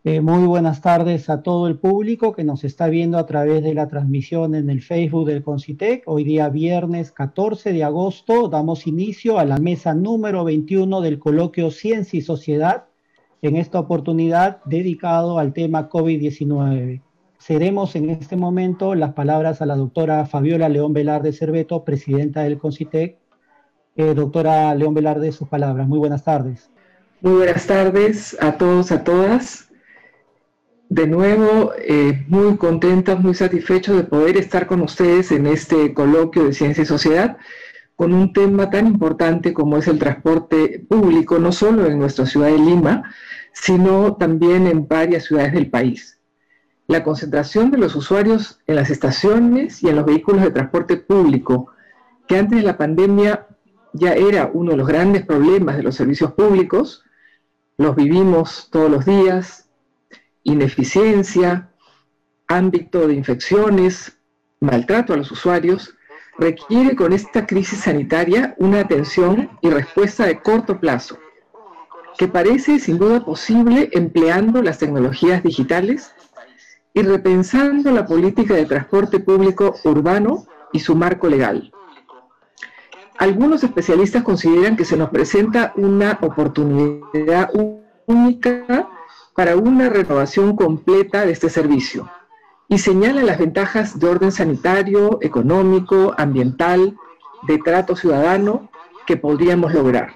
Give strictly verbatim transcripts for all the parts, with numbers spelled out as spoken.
Eh, muy buenas tardes a todo el público que nos está viendo a través de la transmisión en el Facebook del Concitec. Hoy día viernes catorce de agosto damos inicio a la mesa número veintiuno del coloquio Ciencia y Sociedad, en esta oportunidad dedicado al tema COVID diecinueve. Cedemos en este momento las palabras a la doctora Fabiola León Velarde Cerveto, presidenta del Concitec. Eh, doctora León Velarde, sus palabras. Muy buenas tardes. Muy buenas tardes a todos, a todas. De nuevo, eh, muy contentas, muy satisfechos de poder estar con ustedes en este coloquio de Ciencia y Sociedad con un tema tan importante como es el transporte público, no solo en nuestra ciudad de Lima, sino también en varias ciudades del país. La concentración de los usuarios en las estaciones y en los vehículos de transporte público, que antes de la pandemia ya era uno de los grandes problemas de los servicios públicos, los vivimos todos los días. Ineficiencia, ámbito de infecciones, maltrato a los usuarios, requiere con esta crisis sanitaria una atención y respuesta de corto plazo, que parece sin duda posible empleando las tecnologías digitales y repensando la política de transporte público urbano y su marco legal. Algunos especialistas consideran que se nos presenta una oportunidad única para una renovación completa de este servicio y señala las ventajas de orden sanitario, económico, ambiental, de trato ciudadano que podríamos lograr.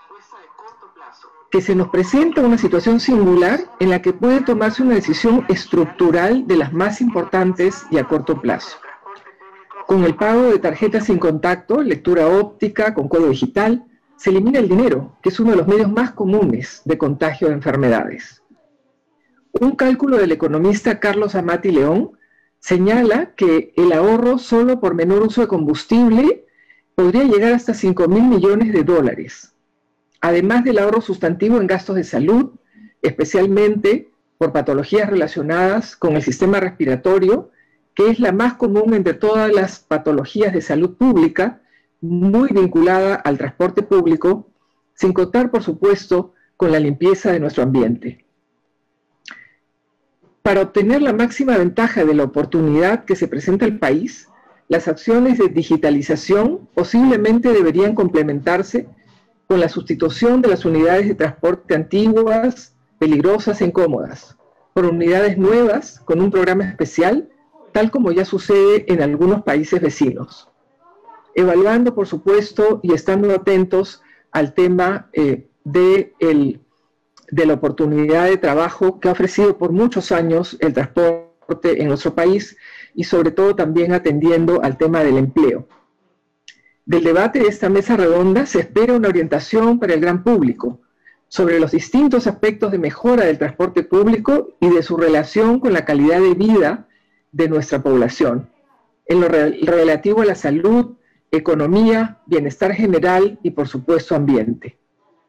Que se nos presenta una situación singular en la que puede tomarse una decisión estructural de las más importantes y a corto plazo. Con el pago de tarjetas sin contacto, lectura óptica con código digital, se elimina el dinero, que es uno de los medios más comunes de contagio de enfermedades. Un cálculo del economista Carlos Amati León señala que el ahorro solo por menor uso de combustible podría llegar hasta cinco mil millones de dólares, además del ahorro sustantivo en gastos de salud, especialmente por patologías relacionadas con el sistema respiratorio, que es la más común entre todas las patologías de salud pública, muy vinculada al transporte público, sin contar, por supuesto, con la limpieza de nuestro ambiente. Para obtener la máxima ventaja de la oportunidad que se presenta al país, las acciones de digitalización posiblemente deberían complementarse con la sustitución de las unidades de transporte antiguas, peligrosas e incómodas, por unidades nuevas con un programa especial, tal como ya sucede en algunos países vecinos. Evaluando, por supuesto, y estando atentos al tema eh, de el de la oportunidad de trabajo que ha ofrecido por muchos años el transporte en nuestro país y sobre todo también atendiendo al tema del empleo. Del debate de esta mesa redonda se espera una orientación para el gran público sobre los distintos aspectos de mejora del transporte público y de su relación con la calidad de vida de nuestra población, en lo re- relativo a la salud, economía, bienestar general y por supuesto ambiente.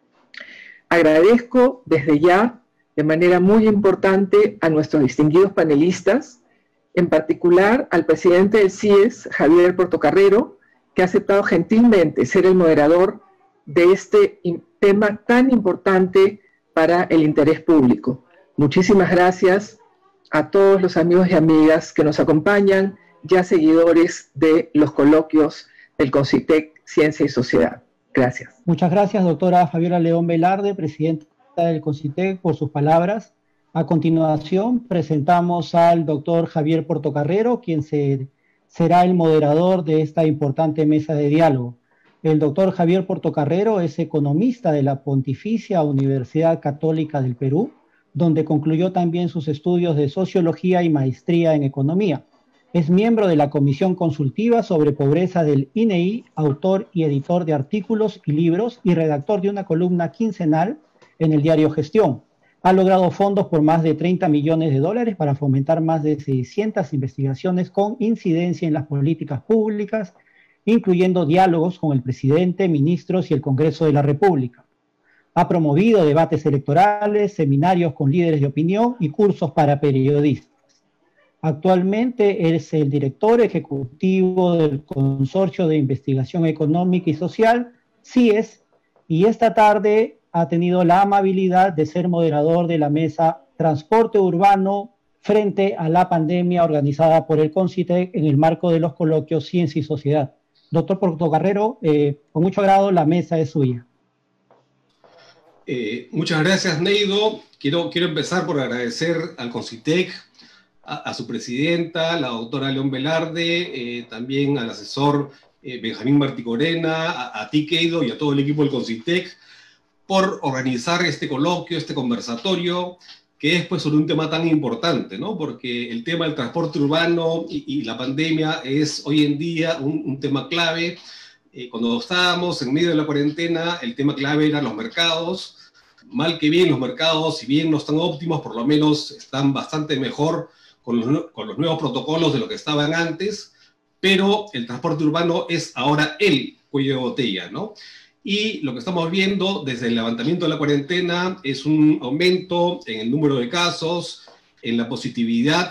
Agradezco desde ya, de manera muy importante, a nuestros distinguidos panelistas, en particular al presidente del C I E S, Javier Portocarrero, que ha aceptado gentilmente ser el moderador de este tema tan importante para el interés público. Muchísimas gracias a todos los amigos y amigas que nos acompañan, ya seguidores de los coloquios del Concitec Ciencia y Sociedad. Gracias. Muchas gracias, doctora Fabiola León Velarde, presidenta del Concitec, por sus palabras. A continuación, presentamos al doctor Javier Portocarrero, quien se, será el moderador de esta importante mesa de diálogo. El doctor Javier Portocarrero es economista de la Pontificia Universidad Católica del Perú, donde concluyó también sus estudios de sociología y maestría en economía. Es miembro de la Comisión Consultiva sobre Pobreza del I N E I, autor y editor de artículos y libros y redactor de una columna quincenal en el diario Gestión. Ha logrado fondos por más de treinta millones de dólares para fomentar más de seiscientas investigaciones con incidencia en las políticas públicas, incluyendo diálogos con el presidente, ministros y el Congreso de la República. Ha promovido debates electorales, seminarios con líderes de opinión y cursos para periodistas. Actualmente es el director ejecutivo del Consorcio de Investigación Económica y Social, C I E S, y esta tarde ha tenido la amabilidad de ser moderador de la mesa transporte urbano frente a la pandemia organizada por el CONCITEC en el marco de los coloquios Ciencia y Sociedad. Doctor Portocarrero, eh, con mucho agrado, la mesa es suya. Eh, muchas gracias, Neido. Quiero, quiero empezar por agradecer al CONCITEC, a, a su presidenta, la doctora León Velarde, eh, también al asesor eh, Benjamín Marticorena, a, a ti, Keido, y a todo el equipo del CONCITEC, por organizar este coloquio, este conversatorio, que es pues sobre un tema tan importante, ¿no? Porque el tema del transporte urbano y, y la pandemia es hoy en día un, un tema clave. Eh, cuando estábamos en medio de la cuarentena, el tema clave eran los mercados. Mal que bien, los mercados, si bien no están óptimos, por lo menos están bastante mejor con los, con los nuevos protocolos de lo que estaban antes, pero el transporte urbano es ahora el cuello de botella, ¿no? Y lo que estamos viendo desde el levantamiento de la cuarentena es un aumento en el número de casos, en la positividad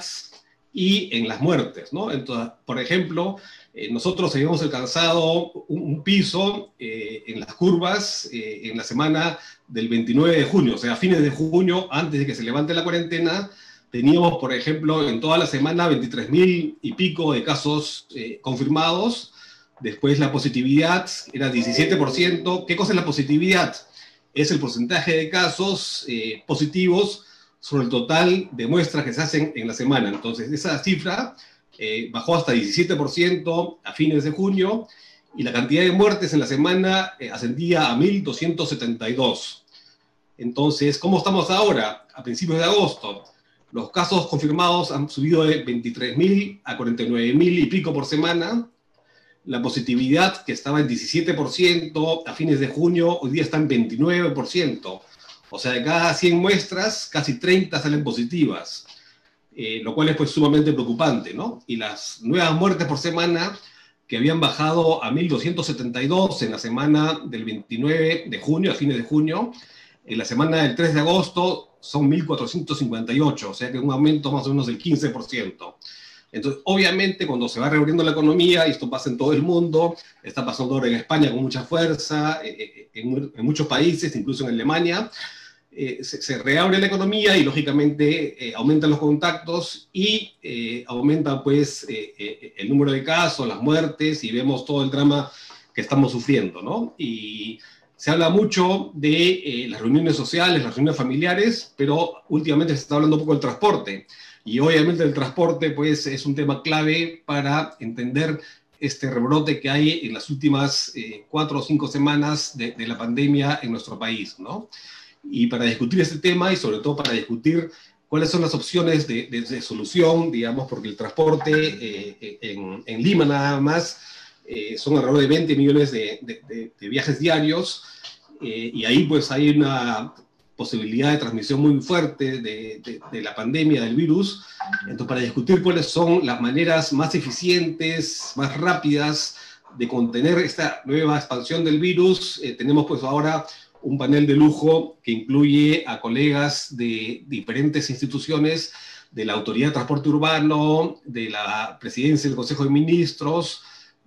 y en las muertes, ¿no? Entonces, por ejemplo, eh, nosotros habíamos alcanzado un, un piso eh, en las curvas eh, en la semana del veintinueve de junio, o sea, a fines de junio, antes de que se levante la cuarentena, teníamos, por ejemplo, en toda la semana veintitrés mil y pico de casos eh, confirmados. Después la positividad era diecisiete por ciento. ¿Qué cosa es la positividad? Es el porcentaje de casos eh, positivos sobre el total de muestras que se hacen en la semana. Entonces, esa cifra eh, bajó hasta diecisiete por ciento a fines de junio y la cantidad de muertes en la semana eh, ascendía a mil doscientos setenta y dos. Entonces, ¿cómo estamos ahora? A principios de agosto, los casos confirmados han subido de veintitrés mil a cuarenta y nueve mil y pico por semana. La positividad, que estaba en diecisiete por ciento a fines de junio, hoy día está en veintinueve por ciento. O sea, de cada cien muestras, casi treinta salen positivas, eh, lo cual es pues sumamente preocupante, ¿no? Y las nuevas muertes por semana, que habían bajado a mil doscientos setenta y dos en la semana del veintinueve de junio, a fines de junio, en la semana del tres de agosto son mil cuatrocientos cincuenta y ocho, o sea que un aumento más o menos del quince por ciento. Entonces, obviamente, cuando se va reabriendo la economía, y esto pasa en todo el mundo, está pasando ahora en España con mucha fuerza, eh, en, en muchos países, incluso en Alemania, eh, se, se reabre la economía y, lógicamente, eh, aumentan los contactos y eh, aumenta, pues, eh, eh, el número de casos, las muertes, y vemos todo el drama que estamos sufriendo, ¿no? Y se habla mucho de eh, las reuniones sociales, las reuniones familiares, pero últimamente se está hablando un poco del transporte. Y obviamente el transporte pues, es un tema clave para entender este rebrote que hay en las últimas eh, cuatro o cinco semanas de, de la pandemia en nuestro país, ¿no? Y para discutir este tema y sobre todo para discutir cuáles son las opciones de, de, de solución, digamos, porque el transporte eh, en, en Lima nada más eh, son alrededor de veinte millones de, de, de, de viajes diarios eh, y ahí pues hay una posibilidad de transmisión muy fuerte de, de, de la pandemia, del virus. Entonces, para discutir cuáles son las maneras más eficientes, más rápidas de contener esta nueva expansión del virus, eh, tenemos pues ahora un panel de lujo que incluye a colegas de diferentes instituciones, de la Autoridad de Transporte Urbano, de la Presidencia del Consejo de Ministros,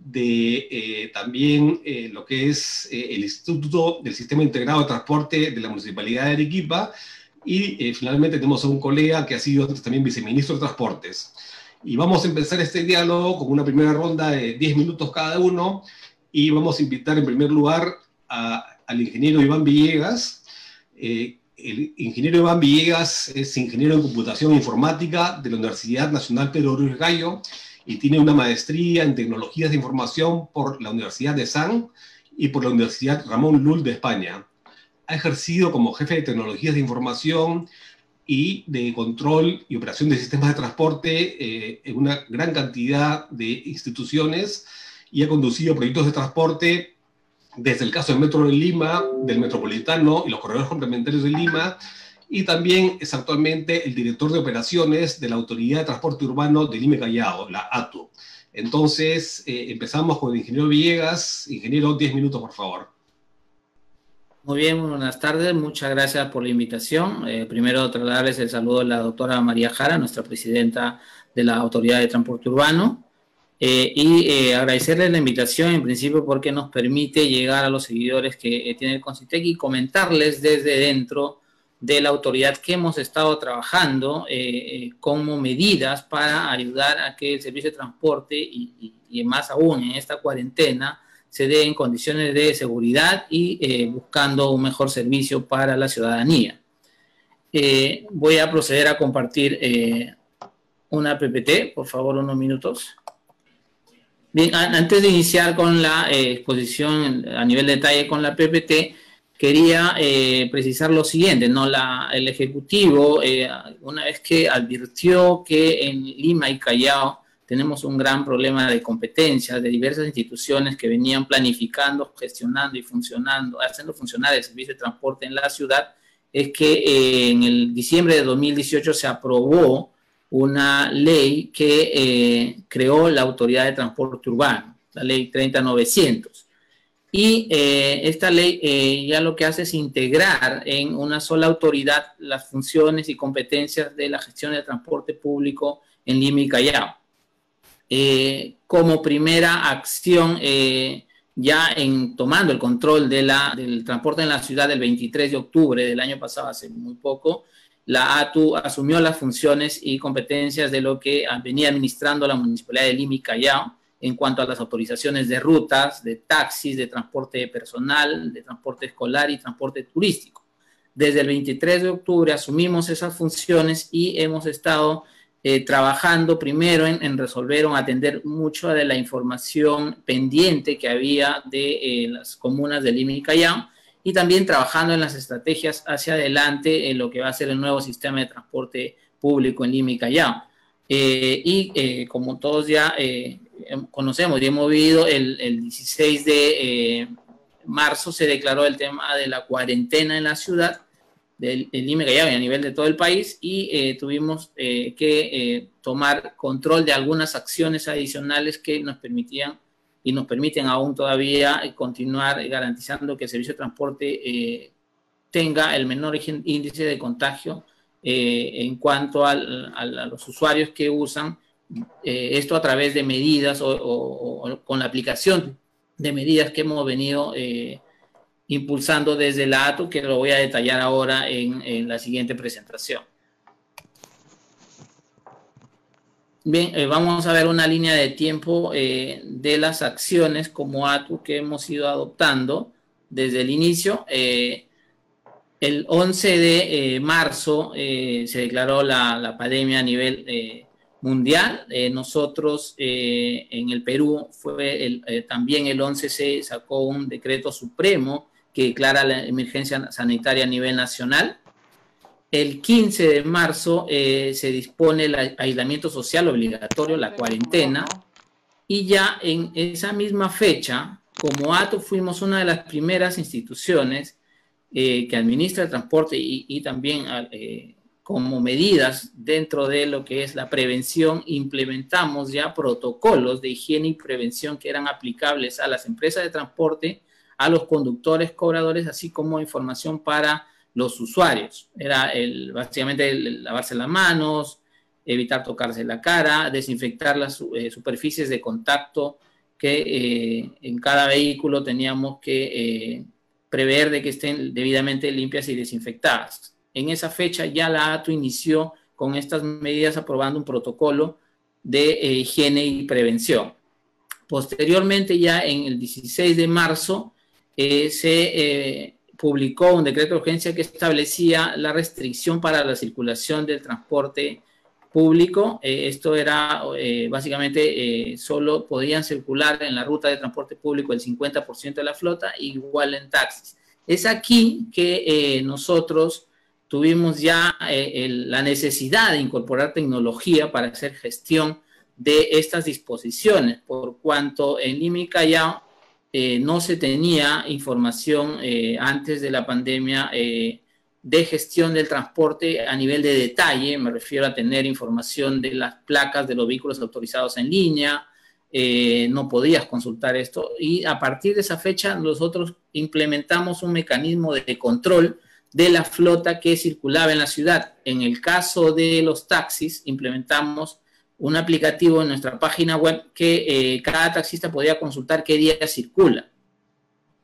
de eh, también eh, lo que es eh, el Instituto del Sistema Integrado de Transporte de la Municipalidad de Arequipa, y eh, finalmente tenemos a un colega que ha sido también viceministro de Transportes. Y vamos a empezar este diálogo con una primera ronda de diez minutos cada uno, y vamos a invitar en primer lugar a, al ingeniero Iván Villegas. Eh, el ingeniero Iván Villegas es ingeniero en computación e informática de la Universidad Nacional Pedro Ruiz Gallo, y tiene una maestría en tecnologías de información por la Universidad de San y por la Universidad Ramón Llull de España. Ha ejercido como jefe de tecnologías de información y de control y operación de sistemas de transporte eh, en una gran cantidad de instituciones, y ha conducido proyectos de transporte desde el caso del Metro de Lima, del Metropolitano y los corredores complementarios de Lima, y también es actualmente el director de operaciones de la Autoridad de Transporte Urbano de Lima y Callao, la A T U. Entonces, eh, empezamos con el ingeniero Villegas. Ingeniero, diez minutos, por favor. Muy bien, muy buenas tardes. Muchas gracias por la invitación. Eh, primero, trasladarles el saludo a la doctora María Jara, nuestra presidenta de la Autoridad de Transporte Urbano. Eh, y eh, agradecerles la invitación, en principio, porque nos permite llegar a los seguidores que eh, tiene el CONCITEC y comentarles desde dentro de la autoridad que hemos estado trabajando eh, como medidas para ayudar a que el servicio de transporte y, y, y más aún en esta cuarentena se dé en condiciones de seguridad y eh, buscando un mejor servicio para la ciudadanía. Eh, voy a proceder a compartir eh, una P P T, por favor, unos minutos. Bien, antes de iniciar con la eh, exposición a nivel de detalle con la P P T, quería eh, precisar lo siguiente, ¿no? La, el Ejecutivo, eh, una vez que advirtió que en Lima y Callao tenemos un gran problema de competencia de diversas instituciones que venían planificando, gestionando y funcionando, haciendo funcionar el servicio de transporte en la ciudad, es que eh, en el diciembre de dos mil dieciocho se aprobó una ley que eh, creó la Autoridad de Transporte Urbano, la ley treinta mil novecientos. Y eh, esta ley eh, ya lo que hace es integrar en una sola autoridad las funciones y competencias de la gestión del transporte público en Lima y Callao. Eh, como primera acción, eh, ya en tomando el control de la, del transporte en la ciudad el veintitrés de octubre del año pasado, hace muy poco, la A T U asumió las funciones y competencias de lo que venía administrando la Municipalidad de Lima y Callao en cuanto a las autorizaciones de rutas, de taxis, de transporte personal, de transporte escolar y transporte turístico. Desde el veintitrés de octubre asumimos esas funciones y hemos estado eh, trabajando primero en, en resolver o atender mucho de la información pendiente que había de eh, las comunas de Lima y Callao, y también trabajando en las estrategias hacia adelante en lo que va a ser el nuevo sistema de transporte público en Lima y Callao. Eh, y eh, como todos ya eh, conocemos y hemos vivido, el, el dieciséis de marzo se declaró el tema de la cuarentena en la ciudad de, de Lima y Callao y a nivel de todo el país, y eh, tuvimos eh, que eh, tomar control de algunas acciones adicionales que nos permitían y nos permiten aún todavía continuar garantizando que el servicio de transporte eh, tenga el menor índice de contagio eh, en cuanto al, al, a los usuarios que usan eh, esto a través de medidas o, o, o con la aplicación de medidas que hemos venido eh, impulsando desde la A T U, que lo voy a detallar ahora en, en la siguiente presentación. Bien, eh, vamos a ver una línea de tiempo eh, de las acciones como A T U que hemos ido adoptando desde el inicio. Eh, el once de eh, marzo eh, se declaró la, la pandemia a nivel eh, mundial. Eh, nosotros eh, en el Perú fue el, eh, también el once se sacó un decreto supremo que declara la emergencia sanitaria a nivel nacional. El quince de marzo eh, se dispone el aislamiento social obligatorio, la cuarentena, y ya en esa misma fecha, como A T U fuimos una de las primeras instituciones eh, que administra el transporte y, y también eh, como medidas dentro de lo que es la prevención, implementamos ya protocolos de higiene y prevención que eran aplicables a las empresas de transporte, a los conductores, cobradores, así como información para los usuarios. Era el, básicamente el, el lavarse las manos, evitar tocarse la cara, desinfectar las eh, superficies de contacto que eh, en cada vehículo teníamos que eh, prever de que estén debidamente limpias y desinfectadas. En esa fecha ya la A T U inició con estas medidas aprobando un protocolo de eh, higiene y prevención. Posteriormente, ya en el dieciséis de marzo, eh, se eh, publicó un decreto de urgencia que establecía la restricción para la circulación del transporte público. Eh, esto era eh, básicamente eh, solo podían circular en la ruta de transporte público el cincuenta por ciento de la flota, igual en taxis. Es aquí que eh, nosotros tuvimos ya eh, el, la necesidad de incorporar tecnología para hacer gestión de estas disposiciones, por cuanto en Lima y Callao Eh, no se tenía información eh, antes de la pandemia eh, de gestión del transporte a nivel de detalle. Me refiero a tener información de las placas de los vehículos autorizados en línea. Eh, no podías consultar esto, y a partir de esa fecha nosotros implementamos un mecanismo de control de la flota que circulaba en la ciudad. En el caso de los taxis implementamos un aplicativo en nuestra página web que eh, cada taxista podía consultar qué día circula.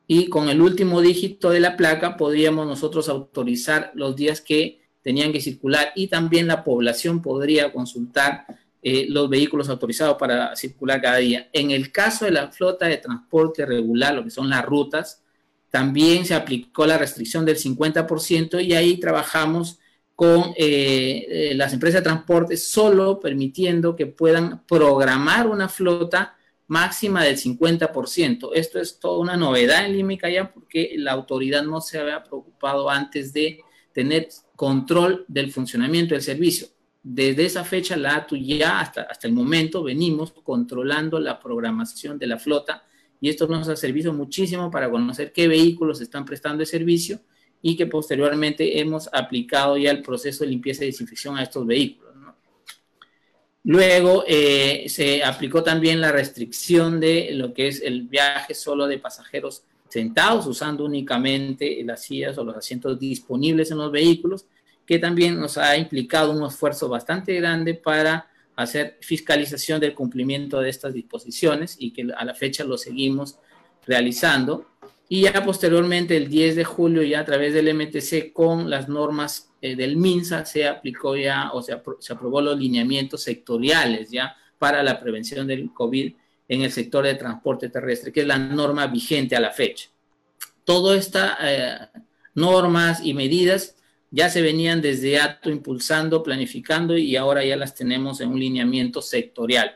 y con el último dígito de la placa podríamos nosotros autorizar los días que tenían que circular, y también la población podría consultar eh, los vehículos autorizados para circular cada día. En el caso de la flota de transporte regular, lo que son las rutas, también se aplicó la restricción del cincuenta por ciento, y ahí trabajamos con eh, eh, las empresas de transporte solo permitiendo que puedan programar una flota máxima del cincuenta por ciento. Esto es toda una novedad en Lima y Callao, porque la autoridad no se había preocupado antes de tener control del funcionamiento del servicio. Desde esa fecha, la A T U ya hasta, hasta el momento venimos controlando la programación de la flota, y esto nos ha servido muchísimo para conocer qué vehículos están prestando el servicio, y que posteriormente hemos aplicado ya el proceso de limpieza y desinfección a estos vehículos, ¿no? Luego eh, se aplicó también la restricción de lo que es el viaje solo de pasajeros sentados, usando únicamente las sillas o los asientos disponibles en los vehículos, que también nos ha implicado un esfuerzo bastante grande para hacer fiscalización del cumplimiento de estas disposiciones, y que a la fecha lo seguimos realizando. Y ya posteriormente, el diez de julio, ya a través del M T C, con las normas eh, del MINSA, se aplicó ya, o sea, se aprobó los lineamientos sectoriales ya para la prevención del COVID en el sector de transporte terrestre, que es la norma vigente a la fecha. Todas estas eh, normas y medidas ya se venían desde A T U impulsando, planificando, y ahora ya las tenemos en un lineamiento sectorial.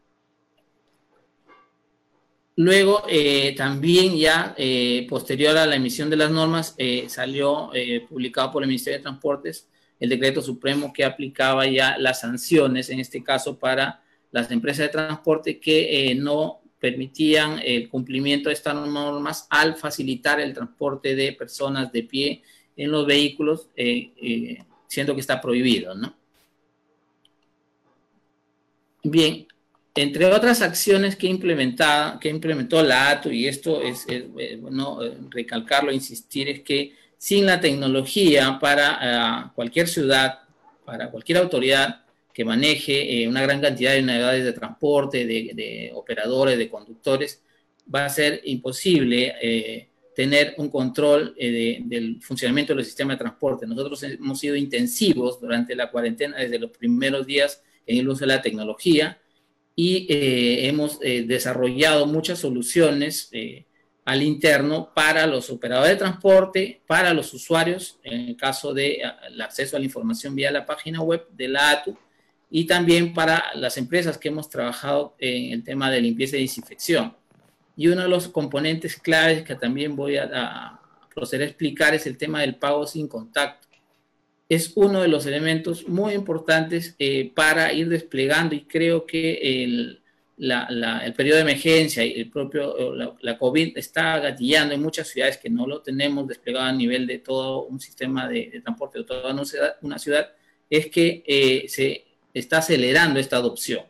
Luego, eh, también ya eh, posterior a la emisión de las normas, eh, salió eh, publicado por el Ministerio de Transportes el decreto supremo que aplicaba ya las sanciones, en este caso para las empresas de transporte que eh, no permitían el cumplimiento de estas normas al facilitar el transporte de personas de pie en los vehículos, eh, eh, siendo que está prohibido, ¿no? Bien. Entre otras acciones que, que implementó la A T U, y esto es, es, es bueno recalcarlo, insistir, es que sin la tecnología para uh, cualquier ciudad, para cualquier autoridad que maneje eh, una gran cantidad de unidades de transporte, de, de operadores, de conductores, va a ser imposible eh, tener un control eh, de, del funcionamiento del sistema de transporte. Nosotros hemos sido intensivos durante la cuarentena, desde los primeros días, en el uso de la tecnología, y eh, hemos eh, desarrollado muchas soluciones eh, al interno para los operadores de transporte, para los usuarios, en el caso del acceso a la información vía la página web de la A T U, y también para las empresas que hemos trabajado en el tema de limpieza y desinfección. Y uno de los componentes claves que también voy a, a proceder a explicar es el tema del pago sin contacto. Es uno de los elementos muy importantes eh, para ir desplegando, y creo que el, la, la, el periodo de emergencia y el propio, la, la COVID está gatillando en muchas ciudades que no lo tenemos desplegado a nivel de todo un sistema de, de transporte de toda una ciudad, una ciudad es que eh, se está acelerando esta adopción.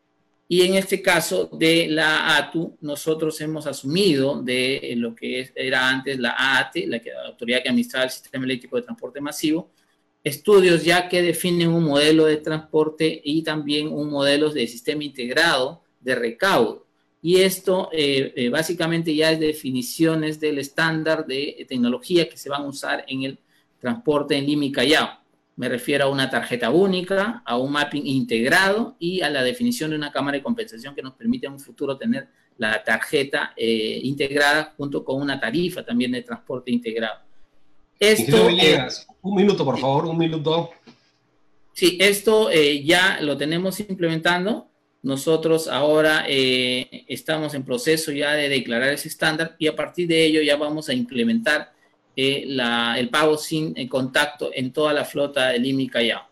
Y en este caso de la A T U, nosotros hemos asumido de lo que era antes la A A T, la, que, la autoridad que administraba el sistema eléctrico de transporte masivo, estudios ya que definen un modelo de transporte y también un modelo de sistema integrado de recaudo. Y esto eh, eh, básicamente ya es definiciones del estándar de tecnología que se van a usar en el transporte en Lima y Callao. Me refiero a una tarjeta única, a un mapping integrado y a la definición de una cámara de compensación que nos permite en un futuro tener la tarjeta eh, integrada junto con una tarifa también de transporte integrado. Esto, eh, un minuto, por favor, un minuto. Sí, esto eh, ya lo tenemos implementando. Nosotros ahora eh, estamos en proceso ya de declarar ese estándar, y a partir de ello ya vamos a implementar eh, la, el pago sin eh, contacto en toda la flota de Lima y Callao.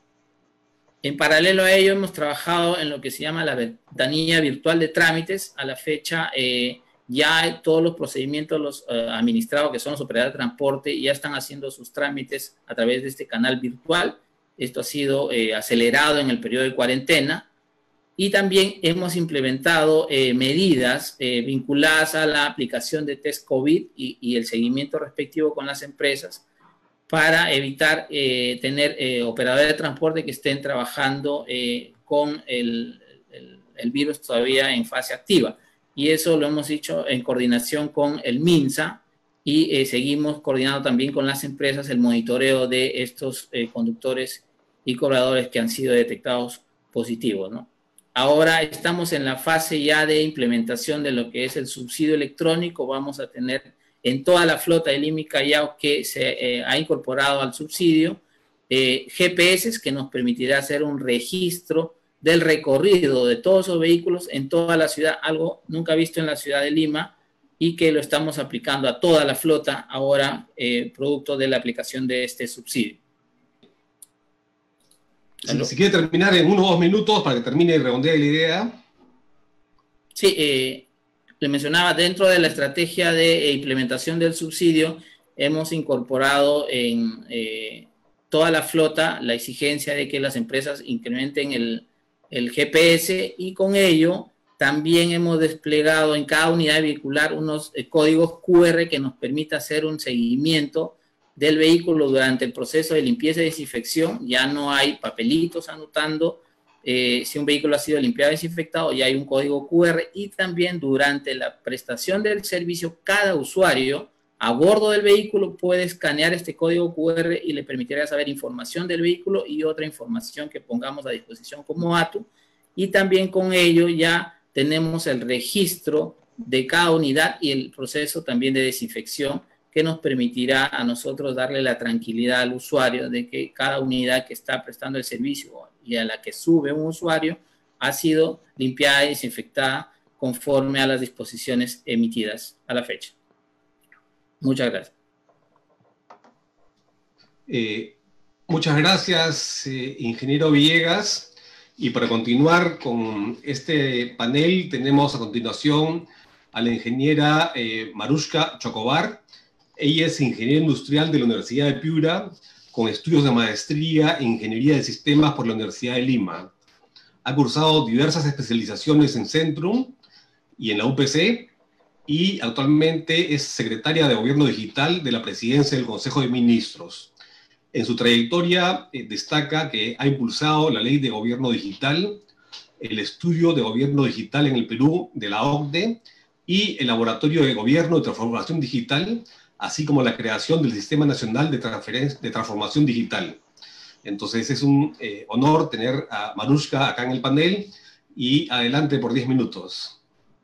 En paralelo a ello hemos trabajado en lo que se llama la ventanilla virtual de trámites. A la fecha eh, ya todos los procedimientos los uh, administrados, que son los operadores de transporte, ya están haciendo sus trámites a través de este canal virtual. Esto ha sido eh, acelerado en el periodo de cuarentena. Y también hemos implementado eh, medidas eh, vinculadas a la aplicación de test COVID y, y el seguimiento respectivo con las empresas para evitar eh, tener eh, operadores de transporte que estén trabajando eh, con el, el, el virus todavía en fase activa. Y eso lo hemos hecho en coordinación con el MINSA y eh, seguimos coordinando también con las empresas el monitoreo de estos eh, conductores y cobradores que han sido detectados positivos, ¿no? Ahora estamos en la fase ya de implementación de lo que es el subsidio electrónico. Vamos a tener en toda la flota del Lima y Callao que se eh, ha incorporado al subsidio eh, G P S que nos permitirá hacer un registro del recorrido de todos esos vehículos en toda la ciudad, algo nunca visto en la ciudad de Lima, y que lo estamos aplicando a toda la flota ahora, eh, producto de la aplicación de este subsidio. Si, si quiere terminar en uno o dos minutos para que termine y redondee la idea. Sí, eh, le mencionaba, dentro de la estrategia de implementación del subsidio, hemos incorporado en eh, toda la flota la exigencia de que las empresas incrementen el, el G P S, y con ello también hemos desplegado en cada unidad vehicular unos eh, códigos Q R que nos permita hacer un seguimiento del vehículo durante el proceso de limpieza y desinfección. Ya no hay papelitos anotando eh, si un vehículo ha sido limpiado y desinfectado, ya hay un código Q R, y también durante la prestación del servicio, cada usuario a bordo del vehículo puede escanear este código Q R y le permitirá saber información del vehículo y otra información que pongamos a disposición como A T U, y también con ello ya tenemos el registro de cada unidad y el proceso también de desinfección, que nos permitirá a nosotros darle la tranquilidad al usuario de que cada unidad que está prestando el servicio y a la que sube un usuario ha sido limpiada y desinfectada conforme a las disposiciones emitidas a la fecha. Muchas gracias. Eh, muchas gracias, eh, ingeniero Villegas. Y para continuar con este panel, tenemos a continuación a la ingeniera eh, Marushka Chocobar. Ella es ingeniera industrial de la Universidad de Piura, con estudios de maestría en Ingeniería de Sistemas por la Universidad de Lima. Ha cursado diversas especializaciones en Centrum y en la U P C, y actualmente es secretaria de Gobierno Digital de la Presidencia del Consejo de Ministros. En su trayectoria eh, destaca que ha impulsado la Ley de Gobierno Digital, el Estudio de Gobierno Digital en el Perú de la O C D E y el Laboratorio de Gobierno de Transformación Digital, así como la creación del Sistema Nacional de, de Transformación Digital. Entonces es un eh, honor tener a Marushka acá en el panel, y adelante por diez minutos.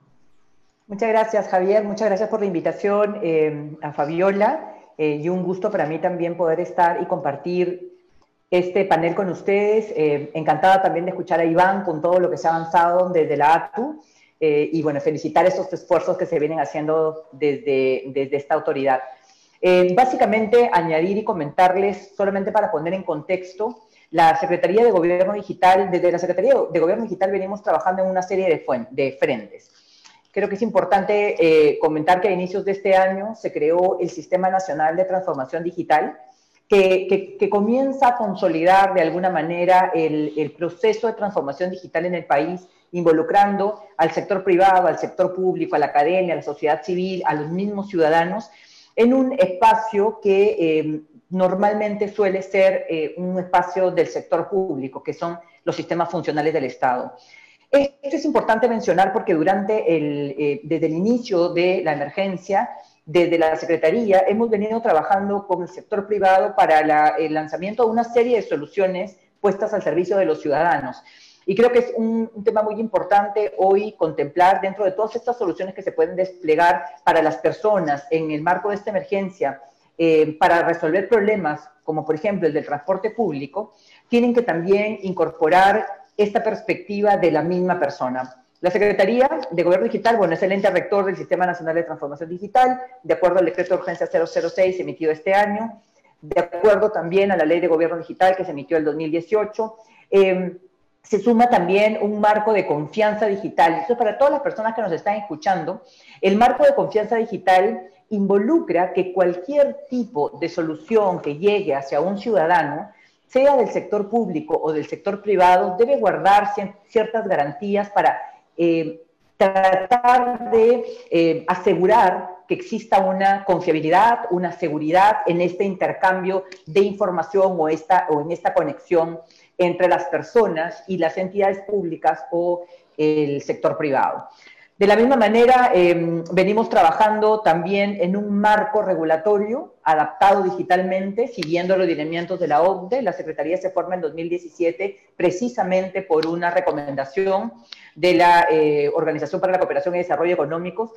Muchas gracias, Javier. Muchas gracias por la invitación eh, a Fabiola. Eh, y un gusto para mí también poder estar y compartir este panel con ustedes. Eh, encantada también de escuchar a Iván con todo lo que se ha avanzado desde la A T U. Eh, y bueno, felicitar estos esfuerzos que se vienen haciendo desde, desde esta autoridad. Eh, básicamente, añadir y comentarles, solamente para poner en contexto, la Secretaría de Gobierno Digital, desde la Secretaría de Gobierno Digital venimos trabajando en una serie de, de frentes. Creo que es importante eh, comentar que a inicios de este año se creó el Sistema Nacional de Transformación Digital, que, que, que comienza a consolidar de alguna manera el, el proceso de transformación digital en el país, involucrando al sector privado, al sector público, a la academia, a la sociedad civil, a los mismos ciudadanos, en un espacio que eh, normalmente suele ser eh, un espacio del sector público, que son los sistemas funcionales del Estado. Esto es importante mencionar porque durante el, eh, desde el inicio de la emergencia, desde la Secretaría, hemos venido trabajando con el sector privado para la, el lanzamiento de una serie de soluciones puestas al servicio de los ciudadanos. Y creo que es un, un tema muy importante hoy contemplar dentro de todas estas soluciones que se pueden desplegar para las personas en el marco de esta emergencia, eh, para resolver problemas como por ejemplo el del transporte público, tienen que también incorporar esta perspectiva de la misma persona. La Secretaría de Gobierno Digital, bueno, es el ente rector del Sistema Nacional de Transformación Digital, de acuerdo al decreto de urgencia cero cero seis emitido este año, de acuerdo también a la Ley de Gobierno Digital que se emitió el dos mil dieciocho, eh, se suma también un marco de confianza digital. Esto para todas las personas que nos están escuchando, el marco de confianza digital involucra que cualquier tipo de solución que llegue hacia un ciudadano, sea del sector público o del sector privado, debe guardar ciertas garantías para eh, tratar de eh, asegurar que exista una confiabilidad, una seguridad en este intercambio de información o, esta, o en esta conexión entre las personas y las entidades públicas o el sector privado. De la misma manera, eh, venimos trabajando también en un marco regulatorio adaptado digitalmente, siguiendo los lineamientos de la O C D E. La Secretaría se forma en dos mil diecisiete precisamente por una recomendación de la eh, Organización para la Cooperación y Desarrollo Económicos,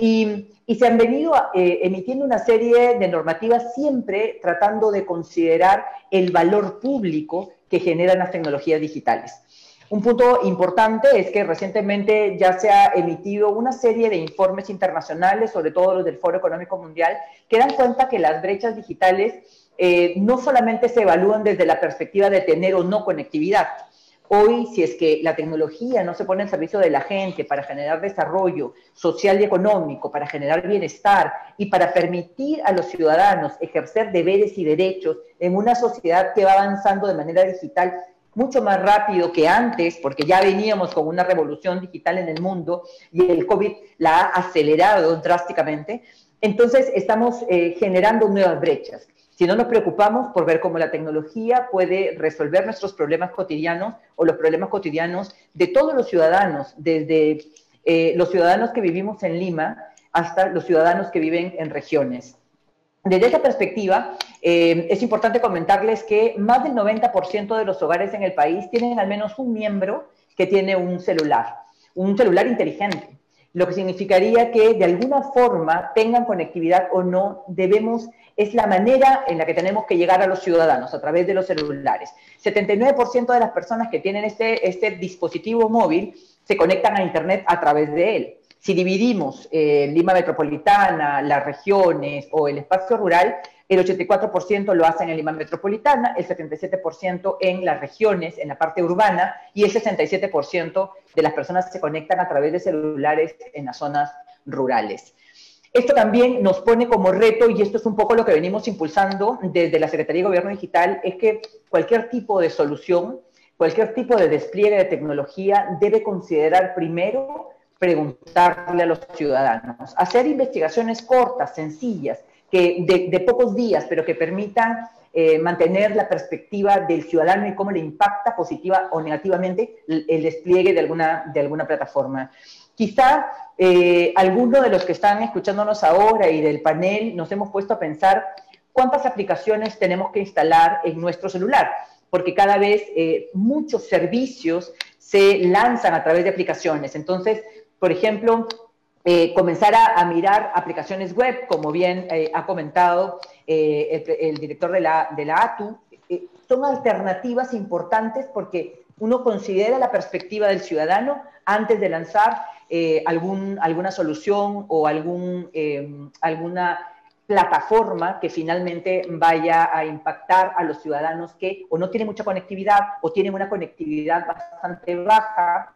y, y se han venido eh, emitiendo una serie de normativas siempre tratando de considerar el valor público que generan las tecnologías digitales. Un punto importante es que recientemente ya se ha emitido una serie de informes internacionales, sobre todo los del Foro Económico Mundial, que dan cuenta que las brechas digitales eh, no solamente se evalúan desde la perspectiva de tener o no conectividad. Hoy, si es que la tecnología no se pone al servicio de la gente para generar desarrollo social y económico, para generar bienestar y para permitir a los ciudadanos ejercer deberes y derechos en una sociedad que va avanzando de manera digital mucho más rápido que antes, porque ya veníamos con una revolución digital en el mundo y el COVID la ha acelerado drásticamente, entonces estamos eh, generando nuevas brechas. Si no nos preocupamos por ver cómo la tecnología puede resolver nuestros problemas cotidianos o los problemas cotidianos de todos los ciudadanos, desde eh, los ciudadanos que vivimos en Lima hasta los ciudadanos que viven en regiones. Desde esa perspectiva, eh, es importante comentarles que más del noventa por ciento de los hogares en el país tienen al menos un miembro que tiene un celular, un celular inteligente, lo que significaría que de alguna forma tengan conectividad o no, debemos, es la manera en la que tenemos que llegar a los ciudadanos, a través de los celulares. setenta y nueve por ciento de las personas que tienen este, este dispositivo móvil se conectan a Internet a través de él. Si dividimos eh, Lima Metropolitana, las regiones o el espacio rural, el ochenta y cuatro por ciento lo hacen en Lima Metropolitana, el setenta y siete por ciento en las regiones, en la parte urbana, y el sesenta y siete por ciento de las personas se conectan a través de celulares en las zonas rurales. Esto también nos pone como reto, y esto es un poco lo que venimos impulsando desde la Secretaría de Gobierno Digital, es que cualquier tipo de solución, cualquier tipo de despliegue de tecnología debe considerar primero preguntarle a los ciudadanos, hacer investigaciones cortas, sencillas, que de, de pocos días, pero que permitan eh, mantener la perspectiva del ciudadano y cómo le impacta positiva o negativamente el, el despliegue de alguna, de alguna plataforma. Quizá eh, algunos de los que están escuchándonos ahora y del panel nos hemos puesto a pensar cuántas aplicaciones tenemos que instalar en nuestro celular, porque cada vez eh, muchos servicios se lanzan a través de aplicaciones. Entonces, por ejemplo, eh, comenzar a, a mirar aplicaciones web, como bien eh, ha comentado eh, el, el director de la, de la A T U, eh, son alternativas importantes porque uno considera la perspectiva del ciudadano antes de lanzar eh, algún, alguna solución o algún, eh, alguna plataforma que finalmente vaya a impactar a los ciudadanos que o no tienen mucha conectividad o tienen una conectividad bastante baja,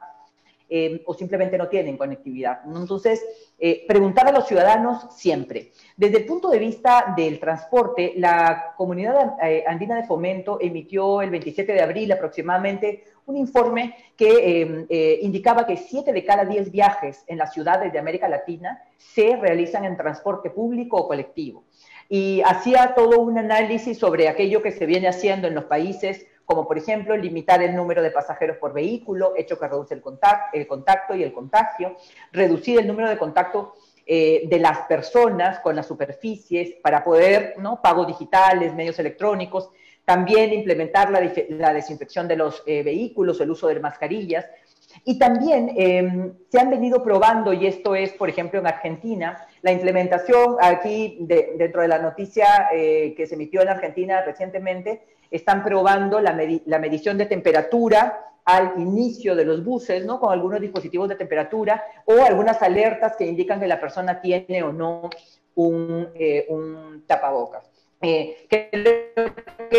Eh, o simplemente no tienen conectividad. Entonces, eh, preguntar a los ciudadanos siempre. Desde el punto de vista del transporte, la Comunidad eh, Andina de Fomento emitió el veintisiete de abril aproximadamente un informe que eh, eh, indicaba que siete de cada diez viajes en las ciudades de América Latina se realizan en transporte público o colectivo. Y hacía todo un análisis sobre aquello que se viene haciendo en los países, como por ejemplo limitar el número de pasajeros por vehículo, hecho que reduce el contacto, el contacto y el contagio, reducir el número de contacto eh, de las personas con las superficies para poder, ¿no?, pagos digitales, medios electrónicos, también implementar la, la desinfección de los eh, vehículos, el uso de mascarillas, y también eh, se han venido probando, y esto es, por ejemplo, en Argentina, la implementación aquí, de, dentro de la noticia eh, que se emitió en Argentina recientemente, están probando la, medi la medición de temperatura al inicio de los buses, ¿no?, con algunos dispositivos de temperatura o algunas alertas que indican que la persona tiene o no un, eh, un tapabocas. Eh, creo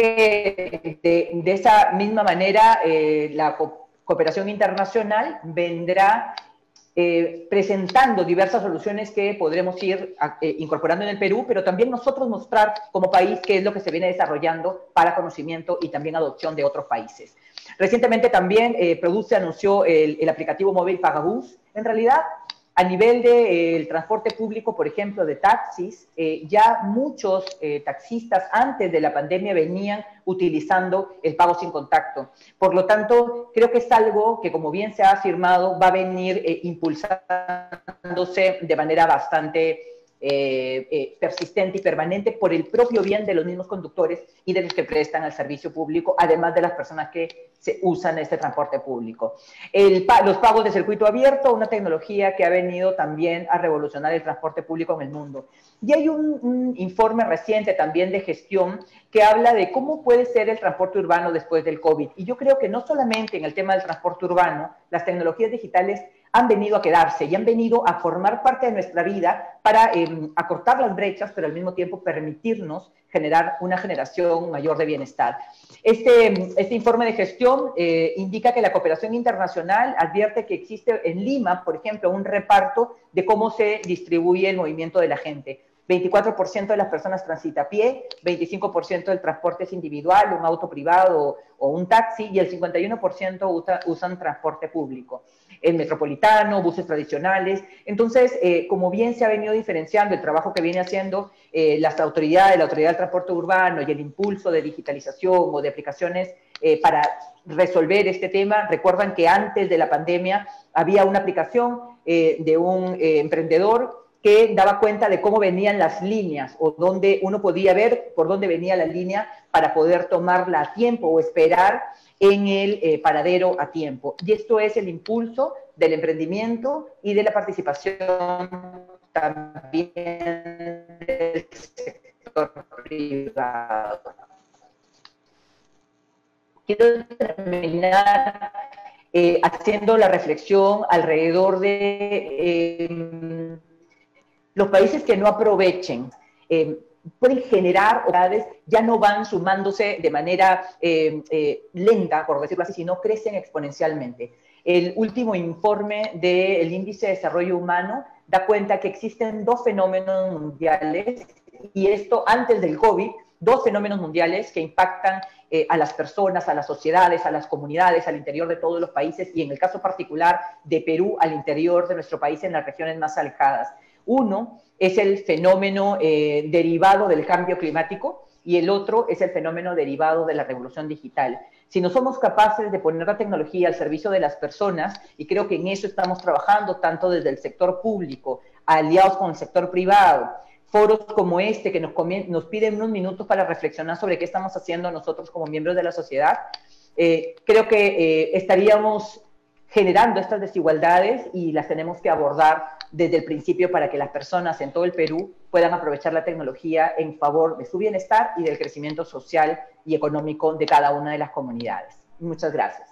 que de, de esa misma manera eh, la co cooperación internacional vendrá eh, presentando diversas soluciones que podremos ir eh, incorporando en el Perú, pero también nosotros mostrar como país qué es lo que se viene desarrollando para conocimiento y también adopción de otros países. Recientemente también eh, Produce anunció el, el aplicativo móvil Pagabús. En realidad, a nivel del de, transporte público, por ejemplo, de taxis, eh, ya muchos eh, taxistas antes de la pandemia venían utilizando el pago sin contacto. Por lo tanto, creo que es algo que, como bien se ha afirmado, va a venir eh, impulsando dándose de manera bastante eh, eh, persistente y permanente por el propio bien de los mismos conductores y de los que prestan el servicio público, además de las personas que se usan este transporte público. El, los pagos de circuito abierto, una tecnología que ha venido también a revolucionar el transporte público en el mundo. Y hay un, un informe reciente también de gestión que habla de cómo puede ser el transporte urbano después del COVID. Y yo creo que no solamente en el tema del transporte urbano, las tecnologías digitales han venido a quedarse y han venido a formar parte de nuestra vida para eh, acortar las brechas, pero al mismo tiempo permitirnos generar una generación mayor de bienestar. Este, este informe de gestión eh, indica que la cooperación internacional advierte que existe en Lima, por ejemplo, un reparto de cómo se distribuye el movimiento de la gente. veinticuatro por ciento de las personas transita a pie, veinticinco por ciento del transporte es individual, un auto privado o un taxi, y el cincuenta y uno por ciento usa, usan transporte público. El metropolitano, buses tradicionales. Entonces, eh, como bien se ha venido diferenciando el trabajo que viene haciendo eh, las autoridades, la Autoridad del Transporte Urbano y el impulso de digitalización o de aplicaciones eh, para resolver este tema, recuerdan que antes de la pandemia había una aplicación eh, de un eh, emprendedor que daba cuenta de cómo venían las líneas o donde uno podía ver por dónde venía la línea para poder tomarla a tiempo o esperar en el eh, paradero a tiempo. Y esto es el impulso del emprendimiento y de la participación también del sector privado. Quiero terminar eh, haciendo la reflexión alrededor de eh, los países que no aprovechen. Eh, pueden generar oportunidades, ya no van sumándose de manera eh, eh, lenta, por decirlo así, sino crecen exponencialmente. El último informe del Índice de Desarrollo Humano da cuenta que existen dos fenómenos mundiales, y esto antes del COVID, dos fenómenos mundiales que impactan eh, a las personas, a las sociedades, a las comunidades, al interior de todos los países, y en el caso particular de Perú, al interior de nuestro país, en las regiones más alejadas. Uno es el fenómeno eh, derivado del cambio climático y el otro es el fenómeno derivado de la revolución digital. Si no somos capaces de poner la tecnología al servicio de las personas, y creo que en eso estamos trabajando tanto desde el sector público, aliados con el sector privado, foros como este que nos, nos piden unos minutos para reflexionar sobre qué estamos haciendo nosotros como miembros de la sociedad, eh, creo que eh, estaríamos generando estas desigualdades y las tenemos que abordar desde el principio para que las personas en todo el Perú puedan aprovechar la tecnología en favor de su bienestar y del crecimiento social y económico de cada una de las comunidades. Muchas gracias.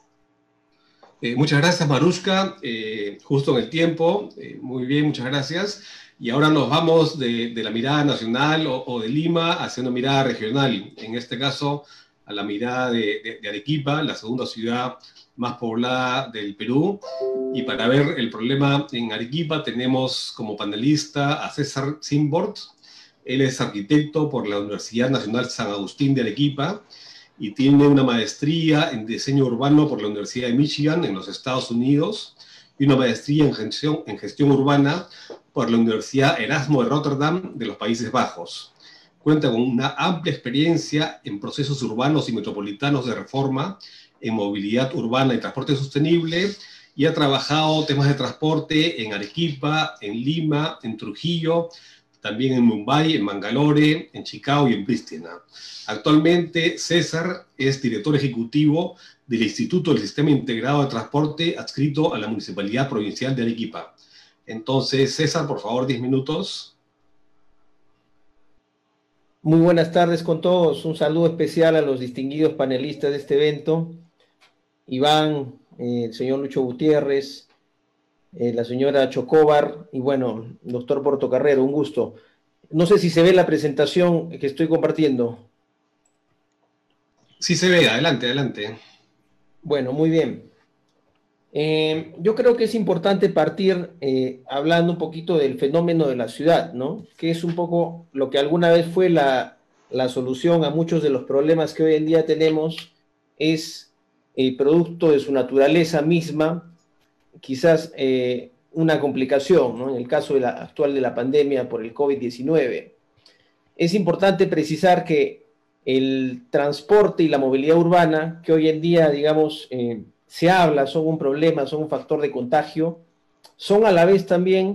Eh, muchas gracias, Marushka. Eh, justo en el tiempo. Eh, muy bien, muchas gracias. Y ahora nos vamos de, de la mirada nacional o, o de Lima hacia una mirada regional. En este caso, a la mirada de, de, de Arequipa, la segunda ciudad más poblada del Perú. Y para ver el problema en Arequipa tenemos como panelista a César Simbord. Él es arquitecto por la Universidad Nacional San Agustín de Arequipa y tiene una maestría en diseño urbano por la Universidad de Michigan en los Estados Unidos y una maestría en gestión, en gestión urbana por la Universidad Erasmo de Rotterdam de los Países Bajos. Cuenta con una amplia experiencia en procesos urbanos y metropolitanos de reforma, en movilidad urbana y transporte sostenible, y ha trabajado temas de transporte en Arequipa, en Lima, en Trujillo, también en Mumbai, en Mangalore, en Chicago y en Pristina. Actualmente, César es director ejecutivo del Instituto del Sistema Integrado de Transporte adscrito a la Municipalidad Provincial de Arequipa. Entonces, César, por favor, diez minutos. Muy buenas tardes con todos. Un saludo especial a los distinguidos panelistas de este evento. Iván, eh, el señor Lucho Gutiérrez, eh, la señora Chocóvar y bueno, doctor Portocarrero, un gusto. No sé si se ve la presentación que estoy compartiendo. Sí se ve, adelante, adelante. Bueno, muy bien. Eh, yo creo que es importante partir eh, hablando un poquito del fenómeno de la ciudad, ¿no? Que es un poco lo que alguna vez fue la, la solución a muchos de los problemas que hoy en día tenemos, es eh, producto de su naturaleza misma, quizás eh, una complicación, ¿no? En el caso de la, actual de la pandemia por el COVID diecinueve. Es importante precisar que el transporte y la movilidad urbana, que hoy en día, digamos, eh, se habla, son un problema, son un factor de contagio, son a la vez también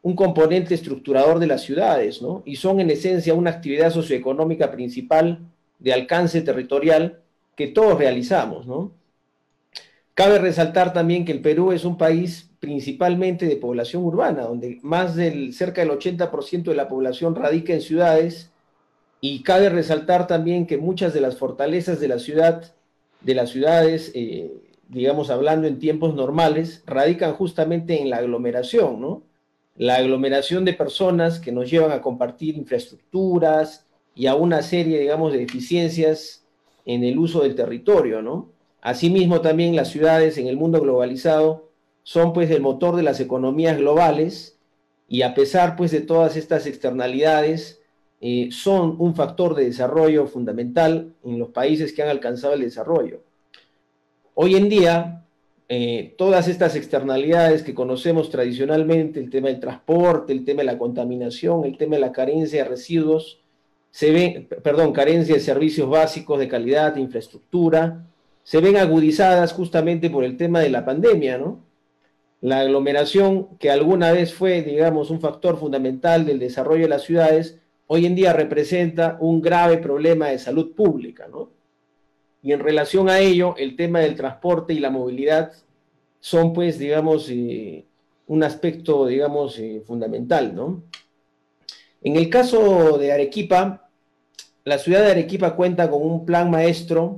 un componente estructurador de las ciudades, ¿no? Y son en esencia una actividad socioeconómica principal de alcance territorial que todos realizamos, ¿no? Cabe resaltar también que el Perú es un país principalmente de población urbana, donde más del cerca del ochenta por ciento de la población radica en ciudades, y cabe resaltar también que muchas de las fortalezas de la ciudad, de las ciudades, eh, digamos hablando en tiempos normales, radican justamente en la aglomeración, ¿no? La aglomeración de personas que nos llevan a compartir infraestructuras y a una serie, digamos, de eficiencias en el uso del territorio, ¿no? Asimismo, también las ciudades en el mundo globalizado son, pues, el motor de las economías globales, y a pesar, pues, de todas estas externalidades, eh, son un factor de desarrollo fundamental en los países que han alcanzado el desarrollo. Hoy en día, eh, todas estas externalidades que conocemos tradicionalmente, el tema del transporte, el tema de la contaminación, el tema de la carencia de residuos, se ven, perdón, carencia de servicios básicos de calidad, de infraestructura, se ven agudizadas justamente por el tema de la pandemia, ¿no? La aglomeración, que alguna vez fue, digamos, un factor fundamental del desarrollo de las ciudades, hoy en día representa un grave problema de salud pública, ¿no? Y en relación a ello, el tema del transporte y la movilidad son, pues, digamos, eh, un aspecto, digamos, eh, fundamental, ¿no? En el caso de Arequipa, la ciudad de Arequipa cuenta con un plan maestro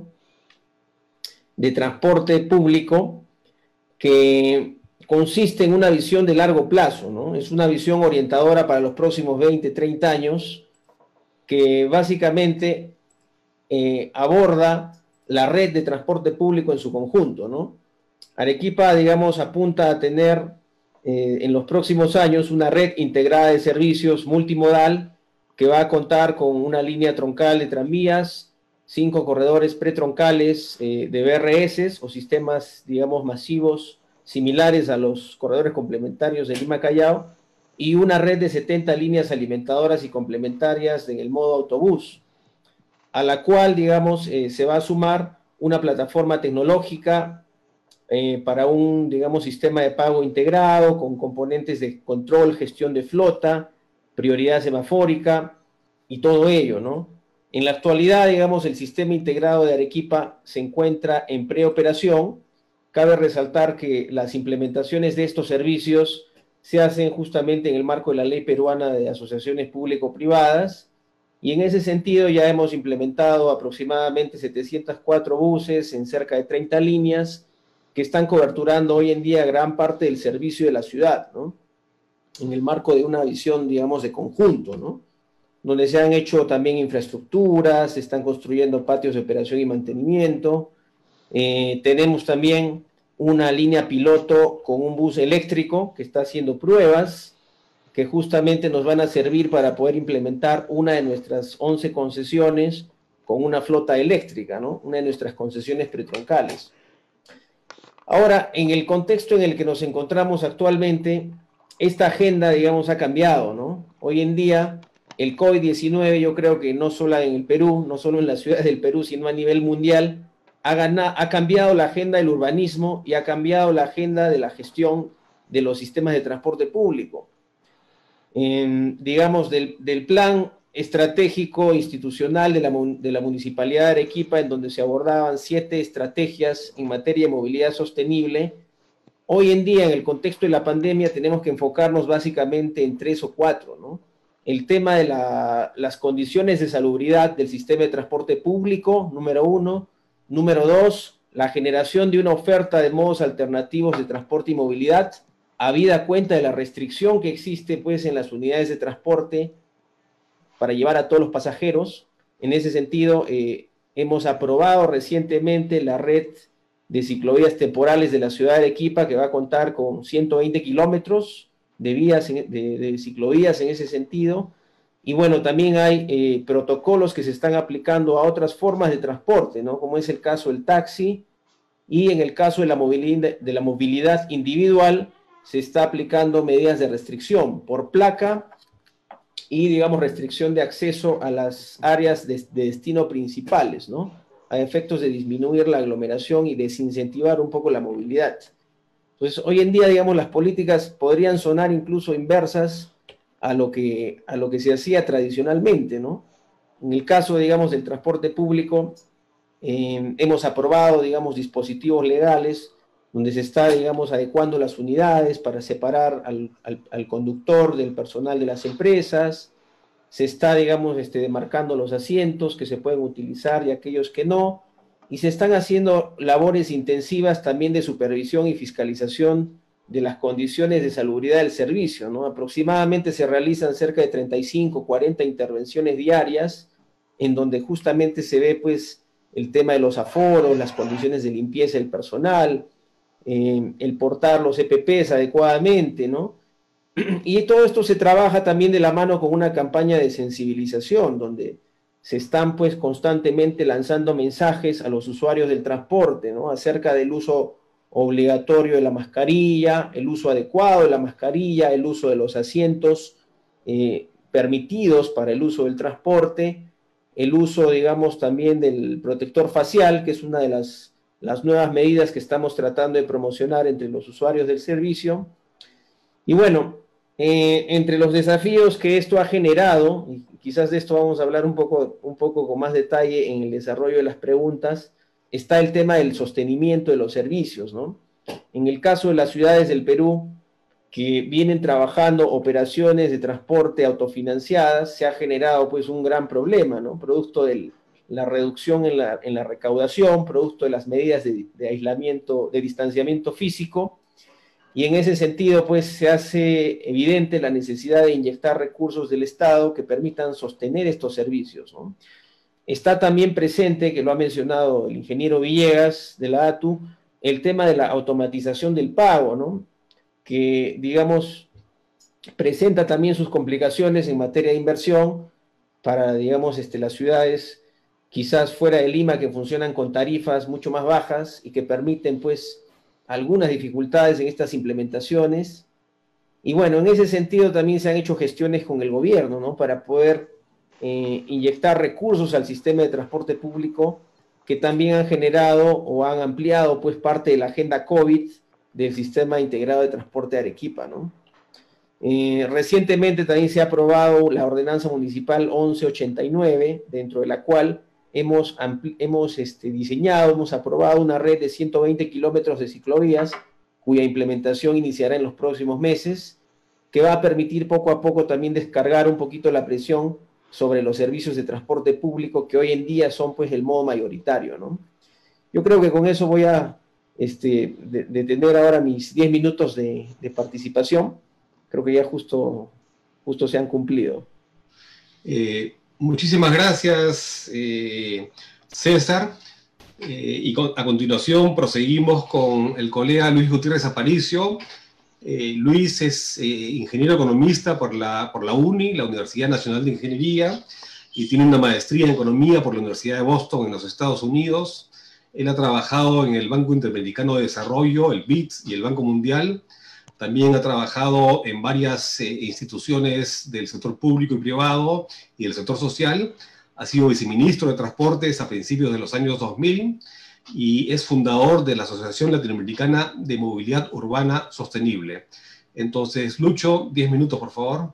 de transporte público que consiste en una visión de largo plazo, ¿no? Es una visión orientadora para los próximos veinte, treinta años, que básicamente eh, aborda la red de transporte público en su conjunto, ¿no? Arequipa, digamos, apunta a tener eh, en los próximos años una red integrada de servicios multimodal que va a contar con una línea troncal de tranvías, cinco corredores pretroncales eh, de B R S o sistemas, digamos, masivos similares a los corredores complementarios de Lima-Callao, y una red de setenta líneas alimentadoras y complementarias en el modo autobús, a la cual, digamos, eh, se va a sumar una plataforma tecnológica eh, para un, digamos, sistema de pago integrado con componentes de control, gestión de flota, prioridad semafórica y todo ello, ¿no? En la actualidad, digamos, el sistema integrado de Arequipa se encuentra en preoperación. Cabe resaltar que las implementaciones de estos servicios se hacen justamente en el marco de la Ley Peruana de Asociaciones Público-Privadas, y en ese sentido ya hemos implementado aproximadamente setecientos cuatro buses en cerca de treinta líneas que están coberturando hoy en día gran parte del servicio de la ciudad, ¿no? En el marco de una visión, digamos, de conjunto, ¿no? Donde se han hecho también infraestructuras, se están construyendo patios de operación y mantenimiento. Eh, tenemos también una línea piloto con un bus eléctrico que está haciendo pruebas, que justamente nos van a servir para poder implementar una de nuestras once concesiones con una flota eléctrica, ¿no? Una de nuestras concesiones pretroncales. Ahora, en el contexto en el que nos encontramos actualmente, esta agenda, digamos, ha cambiado, ¿no? Hoy en día, el COVID diecinueve, yo creo que no solo en el Perú, no solo en las ciudades del Perú, sino a nivel mundial, ha, ganado, ha cambiado la agenda del urbanismo y ha cambiado la agenda de la gestión de los sistemas de transporte público. Eh, digamos, del, del plan estratégico institucional de la, de la Municipalidad de Arequipa, en donde se abordaban siete estrategias en materia de movilidad sostenible. Hoy en día, en el contexto de la pandemia, tenemos que enfocarnos básicamente en tres o cuatro, ¿no? El tema de la, las condiciones de salubridad del sistema de transporte público, número uno. Número dos, la generación de una oferta de modos alternativos de transporte y movilidad, habida cuenta de la restricción que existe, pues, en las unidades de transporte para llevar a todos los pasajeros. En ese sentido, eh, hemos aprobado recientemente la red de ciclovías temporales de la ciudad de Arequipa, que va a contar con ciento veinte kilómetros de vías, de, de ciclovías en ese sentido. Y bueno, también hay eh, protocolos que se están aplicando a otras formas de transporte, ¿no? Como es el caso del taxi, y en el caso de la movilidad, de la movilidad individual, se está aplicando medidas de restricción por placa y, digamos, restricción de acceso a las áreas de, de destino principales, ¿no? A efectos de disminuir la aglomeración y desincentivar un poco la movilidad. Entonces, hoy en día, digamos, las políticas podrían sonar incluso inversas a lo que, a lo que se hacía tradicionalmente, ¿no? En el caso, digamos, del transporte público, eh, hemos aprobado, digamos, dispositivos legales donde se está, digamos, adecuando las unidades para separar al, al, al conductor del personal de las empresas, se está, digamos, este, demarcando los asientos que se pueden utilizar y aquellos que no, y se están haciendo labores intensivas también de supervisión y fiscalización de las condiciones de salubridad del servicio, ¿no? Aproximadamente se realizan cerca de treinta y cinco, cuarenta intervenciones diarias, en donde justamente se ve, pues, el tema de los aforos, las condiciones de limpieza del personal, eh, el portar los E P Pes adecuadamente, ¿no? Y todo esto se trabaja también de la mano con una campaña de sensibilización, donde se están, pues, constantemente lanzando mensajes a los usuarios del transporte, ¿no? Acerca del uso obligatorio de la mascarilla, el uso adecuado de la mascarilla, el uso de los asientos eh, permitidos para el uso del transporte, el uso, digamos, también del protector facial, que es una de las, las nuevas medidas que estamos tratando de promocionar entre los usuarios del servicio. Y bueno, eh, entre los desafíos que esto ha generado, y quizás de esto vamos a hablar un poco, un poco con más detalle en el desarrollo de las preguntas, está el tema del sostenimiento de los servicios, ¿no? En el caso de las ciudades del Perú, que vienen trabajando operaciones de transporte autofinanciadas, se ha generado, pues, un gran problema, ¿no? Producto de la reducción en la, en la recaudación, producto de las medidas de, de aislamiento, de distanciamiento físico, y en ese sentido, pues, se hace evidente la necesidad de inyectar recursos del Estado que permitan sostener estos servicios, ¿no? Está también presente, que lo ha mencionado el ingeniero Villegas de la A T U, el tema de la automatización del pago, ¿no? Que, digamos, presenta también sus complicaciones en materia de inversión para, digamos, este, las ciudades quizás fuera de Lima, que funcionan con tarifas mucho más bajas y que permiten, pues, algunas dificultades en estas implementaciones. Y bueno, en ese sentido también se han hecho gestiones con el gobierno, ¿no? Para poder eh, inyectar recursos al sistema de transporte público, que también han generado o han ampliado, pues, parte de la agenda COVID del Sistema Integrado de Transporte de Arequipa, ¿no? Eh, recientemente también se ha aprobado la Ordenanza Municipal once ochenta y nueve, dentro de la cual hemos, hemos este, diseñado, hemos aprobado una red de ciento veinte kilómetros de ciclovías, cuya implementación iniciará en los próximos meses, que va a permitir poco a poco también descargar un poquito la presión sobre los servicios de transporte público, que hoy en día son, pues, el modo mayoritario, ¿no? Yo creo que con eso voy a este, de, de tener ahora mis diez minutos de, de participación. Creo que ya justo, justo se han cumplido. Eh, muchísimas gracias, eh, César. Eh, y con, a continuación proseguimos con el colega Luis Gutiérrez Aparicio. Eh, Luis es eh, ingeniero economista por la, por la UNI, la Universidad Nacional de Ingeniería, y tiene una maestría en economía por la Universidad de Boston en los Estados Unidos. Él ha trabajado en el Banco Interamericano de Desarrollo, el B I D S, y el Banco Mundial. También ha trabajado en varias eh, instituciones del sector público y privado y del sector social. Ha sido viceministro de Transportes a principios de los años dos mil y es fundador de la Asociación Latinoamericana de Movilidad Urbana Sostenible. Entonces, Lucho, diez minutos, por favor.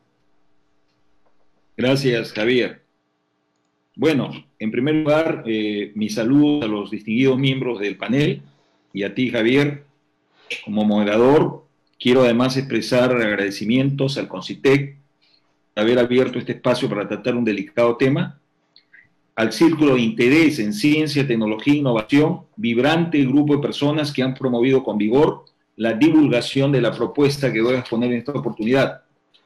Gracias, Javier. Bueno, en primer lugar, eh, mi saludo a los distinguidos miembros del panel y a ti, Javier, como moderador. Quiero además expresar agradecimientos al CONCITEC por haber abierto este espacio para tratar un delicado tema, al Círculo de Interés en Ciencia, Tecnología e Innovación, vibrante grupo de personas que han promovido con vigor la divulgación de la propuesta que voy a exponer en esta oportunidad.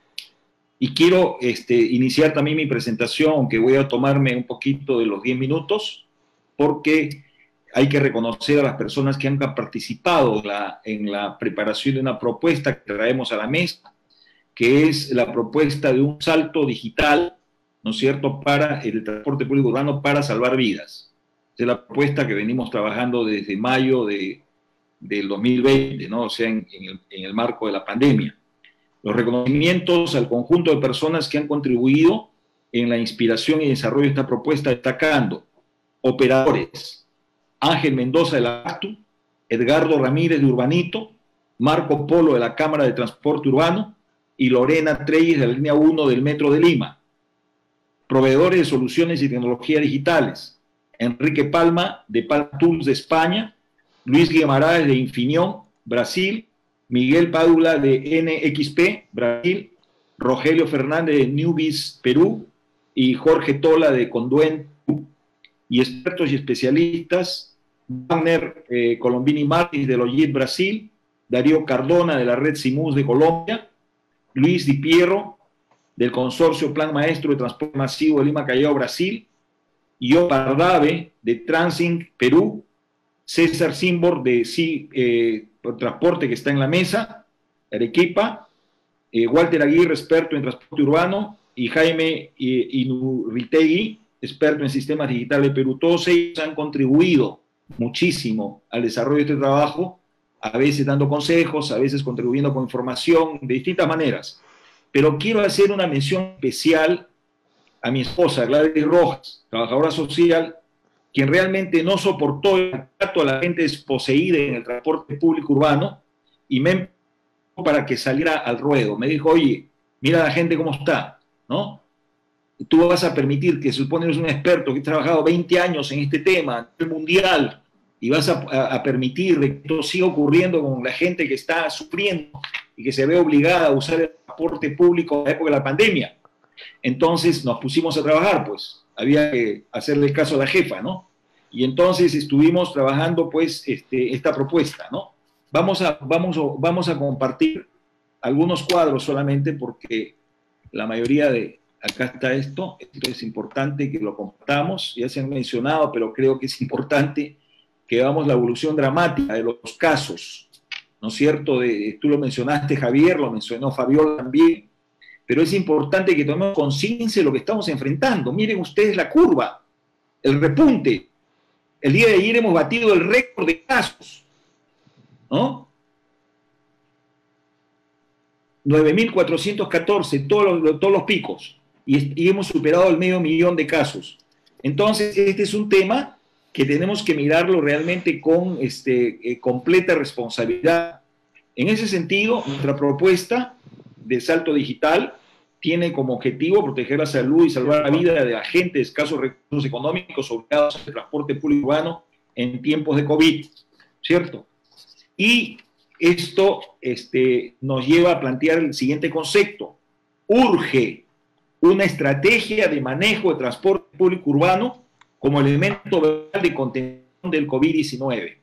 Y quiero este, iniciar también mi presentación, aunque voy a tomarme un poquito de los diez minutos, porque hay que reconocer a las personas que han participado en la, en la preparación de una propuesta que traemos a la mesa, que es la propuesta de un salto digital, ¿no es cierto?, para el transporte público urbano para salvar vidas. Es la propuesta que venimos trabajando desde mayo de, del dos mil veinte, ¿no? O sea, en, en, el, en el marco de la pandemia. Los reconocimientos al conjunto de personas que han contribuido en la inspiración y desarrollo de esta propuesta, destacando operadores: Ángel Mendoza de la A T U, Edgardo Ramírez de Urbanito, Marco Polo de la Cámara de Transporte Urbano y Lorena Treyes de la línea uno del Metro de Lima. Proveedores de soluciones y tecnologías digitales, Enrique Palma de Palma Tools de España, Luis Guimaraes de Infineon, Brasil, Miguel Padula de N X P, Brasil, Rogelio Fernández de Newbiz, Perú, y Jorge Tola de Conduent, y expertos y especialistas, Wagner eh, Colombini Martins de Logit, Brasil, Darío Cardona de la red Simus de Colombia, Luis Di Piero del Consorcio Plan Maestro de Transporte Masivo de Lima, Callao, Brasil, Yo Pardave de Transinc, Perú, César Simbor de sí, eh, Transporte, que está en la mesa, Arequipa, eh, Walter Aguirre, experto en transporte urbano, y Jaime eh, Inurritegui, experto en sistemas digitales de Perú. Todos ellos han contribuido muchísimo al desarrollo de este trabajo, a veces dando consejos, a veces contribuyendo con información, de distintas maneras. Pero quiero hacer una mención especial a mi esposa, Gladys Rojas, trabajadora social, quien realmente no soportó el trato a la gente desposeída en el transporte público urbano y me empujó para que saliera al ruedo. Me dijo, oye, mira la gente cómo está, ¿no? Tú vas a permitir que, se supone que eres un experto que ha trabajado veinte años en este tema, en el mundial, y vas a, a, a permitir que esto siga ocurriendo con la gente que está sufriendo y que se ve obligada a usar el transporte público en la época de la pandemia. Entonces nos pusimos a trabajar, pues había que hacerle caso a la jefa, ¿no? Y entonces estuvimos trabajando, pues, este, esta propuesta, ¿no? Vamos a, vamos, a, vamos a compartir algunos cuadros solamente porque la mayoría de... Acá está esto, esto es importante que lo compartamos, ya se han mencionado, pero creo que es importante que veamos la evolución dramática de los casos, ¿no es cierto? De, tú lo mencionaste, Javier, lo mencionó Fabiola también, pero es importante que tomemos conciencia de lo que estamos enfrentando. Miren ustedes la curva, el repunte. El día de ayer hemos batido el récord de casos, ¿no? nueve mil cuatrocientos catorce, todos los, todos los picos. Y, y hemos superado el medio millón de casos. Entonces, este es un tema que tenemos que mirarlo realmente con este, eh, completa responsabilidad. En ese sentido, nuestra propuesta de salto digital tiene como objetivo proteger la salud y salvar la vida de la gente de escasos recursos económicos obligados al transporte público urbano en tiempos de COVID, ¿cierto? Y esto este, nos lleva a plantear el siguiente concepto. Urge una estrategia de manejo de transporte público urbano como elemento de contención del COVID diecinueve.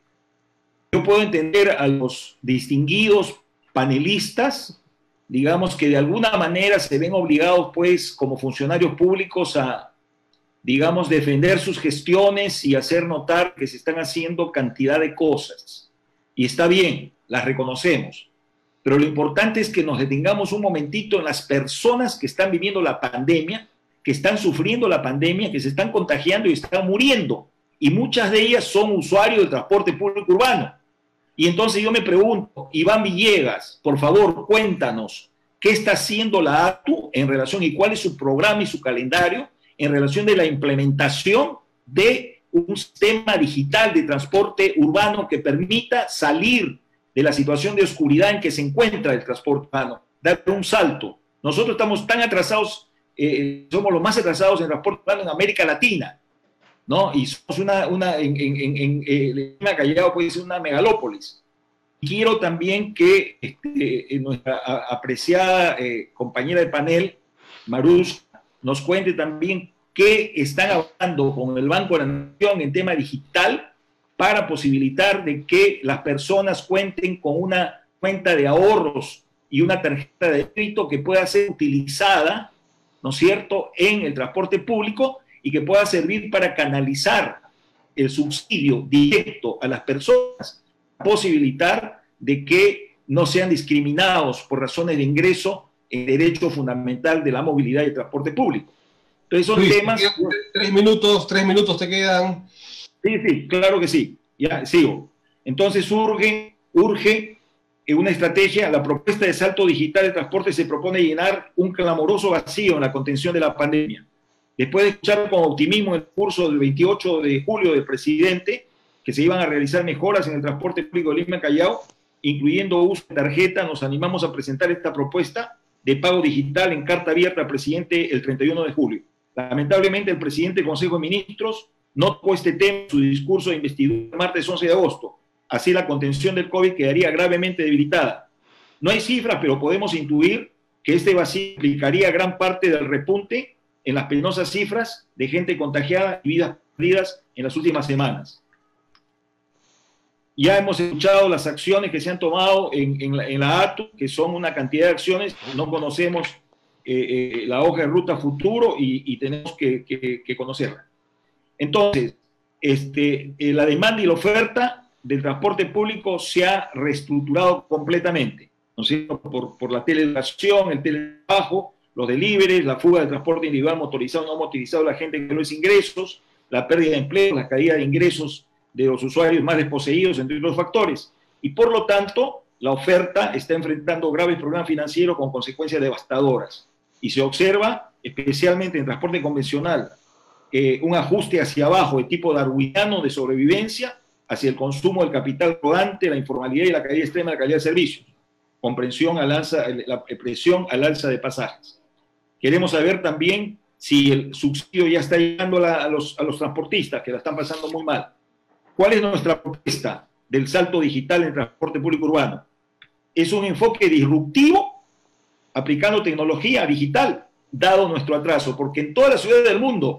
Yo puedo entender a los distinguidos panelistas, digamos, que de alguna manera se ven obligados, pues, como funcionarios públicos a, digamos, defender sus gestiones y hacer notar que se están haciendo cantidad de cosas. Y está bien, las reconocemos. Pero lo importante es que nos detengamos un momentito en las personas que están viviendo la pandemia, que están sufriendo la pandemia, que se están contagiando y están muriendo. Y muchas de ellas son usuarios del transporte público urbano. Y entonces yo me pregunto, Iván Villegas, por favor, cuéntanos, ¿qué está haciendo la A T U en relación y cuál es su programa y su calendario en relación de la implementación de un sistema digital de transporte urbano que permita salir de la situación de oscuridad en que se encuentra el transporte urbano, dar un salto? Nosotros estamos tan atrasados, eh, somos los más atrasados en transporte urbano en América Latina, ¿no? Y somos una, una en, en, en, en eh, Lima, Callao puede ser una megalópolis. Quiero también que este, nuestra apreciada eh, compañera de panel, Marus, nos cuente también qué están hablando con el Banco de la Nación en tema digital para posibilitar de que las personas cuenten con una cuenta de ahorros y una tarjeta de débito que pueda ser utilizada, ¿no es cierto?, en el transporte público y que pueda servir para canalizar el subsidio directo a las personas, posibilitar de que no sean discriminados por razones de ingreso en derecho fundamental de la movilidad y el transporte público. Entonces son Luis, temas... Tres minutos, tres minutos te quedan. Sí, sí, claro que sí. Ya sigo. Entonces urge, urge una estrategia. La propuesta de salto digital de transporte se propone llenar un clamoroso vacío en la contención de la pandemia. Después de escuchar con optimismo el curso del veintiocho de julio del presidente, que se iban a realizar mejoras en el transporte público de Lima y Callao, incluyendo uso de tarjeta, nos animamos a presentar esta propuesta de pago digital en carta abierta al presidente el treinta y uno de julio. Lamentablemente, el presidente del Consejo de Ministros no tocó este tema en su discurso de investidura el martes once de agosto. Así la contención del COVID quedaría gravemente debilitada. No hay cifras, pero podemos intuir que este vacío implicaría gran parte del repunte en las penosas cifras de gente contagiada y vidas perdidas en las últimas semanas. Ya hemos escuchado las acciones que se han tomado en, en, la, en la A T U, que son una cantidad de acciones. No conocemos eh, eh, la hoja de ruta futuro y, y tenemos que, que, que conocerla. Entonces, este, eh, la demanda y la oferta del transporte público se ha reestructurado completamente, ¿no es cierto? Por, por la teleeducación, el teletrabajo, los deliveries, la fuga del transporte individual motorizado y no motorizado, la gente que no es ingresos, la pérdida de empleo, la caída de ingresos de los usuarios más desposeídos, entre otros factores. Y por lo tanto, la oferta está enfrentando graves problemas financieros con consecuencias devastadoras. Y se observa, especialmente en transporte convencional, eh, un ajuste hacia abajo de tipo darwiniano de sobrevivencia hacia el consumo del capital rodante, la informalidad y la caída extrema de la calidad de servicios, con presión al alza, la presión al alza de pasajes. Queremos saber también si el subsidio ya está llegando a, la, a, los, a los transportistas, que la están pasando muy mal. ¿Cuál es nuestra propuesta del salto digital en transporte público urbano? Es un enfoque disruptivo aplicando tecnología digital, dado nuestro atraso, porque en todas las ciudades del mundo,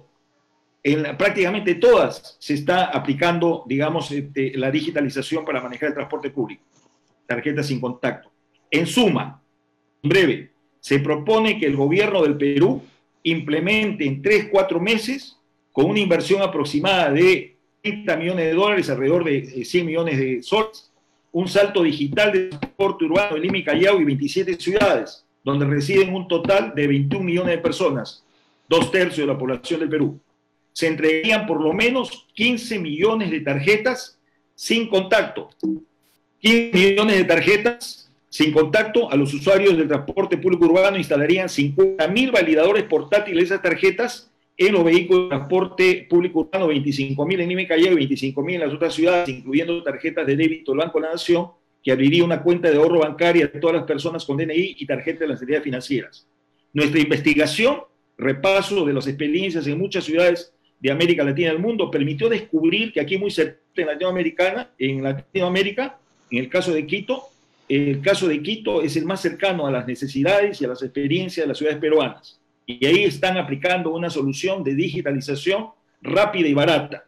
en la, prácticamente todas, se está aplicando, digamos, este, la digitalización para manejar el transporte público. Tarjetas sin contacto. En suma, en breve, se propone que el gobierno del Perú implemente en tres, cuatro meses, con una inversión aproximada de treinta millones de dólares, alrededor de cien millones de soles, un salto digital de transporte urbano en Lima y Callao y veintisiete ciudades, donde residen un total de veintiún millones de personas, dos tercios de la población del Perú. Se entregarían por lo menos quince millones de tarjetas sin contacto. quince millones de tarjetas sin contacto a los usuarios del transporte público urbano. Instalarían cincuenta mil validadores portátiles de esas tarjetas en los vehículos de transporte público urbano, veinticinco mil en Lima y Callao y veinticinco mil en las otras ciudades, incluyendo tarjetas de débito del Banco de la Nación, que abriría una cuenta de ahorro bancaria de todas las personas con D N I y tarjetas de las entidades financieras. Nuestra investigación, repaso de las experiencias en muchas ciudades de América Latina y del mundo, permitió descubrir que aquí muy cerca en Latinoamérica, en Latinoamérica, en el caso de Quito, el caso de Quito es el más cercano a las necesidades y a las experiencias de las ciudades peruanas. Y ahí están aplicando una solución de digitalización rápida y barata.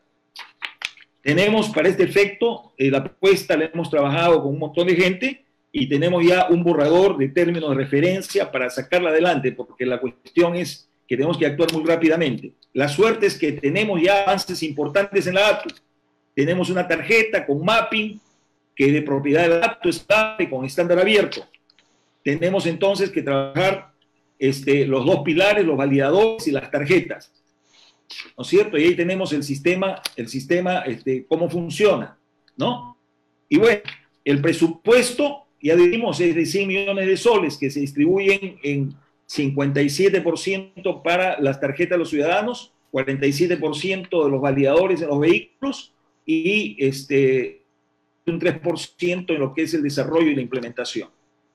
Tenemos para este efecto, eh, la propuesta la hemos trabajado con un montón de gente y tenemos ya un borrador de términos de referencia para sacarla adelante, porque la cuestión es que tenemos que actuar muy rápidamente. La suerte es que tenemos ya avances importantes en la A T U. Tenemos una tarjeta con mapping que de propiedad de la A T U está con estándar abierto. Tenemos entonces que trabajar Este, los dos pilares, los validadores y las tarjetas, ¿no es cierto? Y ahí tenemos el sistema, el sistema, este, cómo funciona, ¿no? Y bueno, el presupuesto, ya dijimos, es de cien millones de soles que se distribuyen en cincuenta y siete por ciento para las tarjetas de los ciudadanos, cuarenta y siete por ciento de los validadores en los vehículos y este, un tres por ciento en lo que es el desarrollo y la implementación.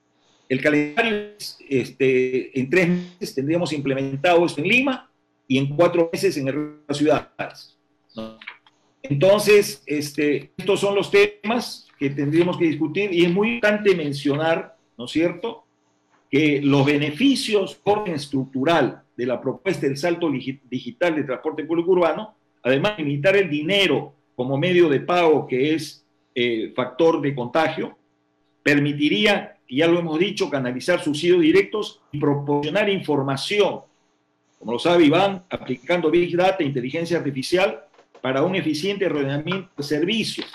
El calendario es, este, en tres meses tendríamos implementado esto en Lima y en cuatro meses en el resto de las ciudades, ¿no? Entonces, este, estos son los temas que tendríamos que discutir y es muy importante mencionar, ¿no es cierto?, que los beneficios por orden estructural de la propuesta del salto digital de transporte público urbano, además de limitar el dinero como medio de pago que es eh, factor de contagio, permitiría, ya lo hemos dicho, canalizar subsidios directos y proporcionar información, como lo sabe Iván, aplicando Big Data e inteligencia artificial para un eficiente ordenamiento de servicios,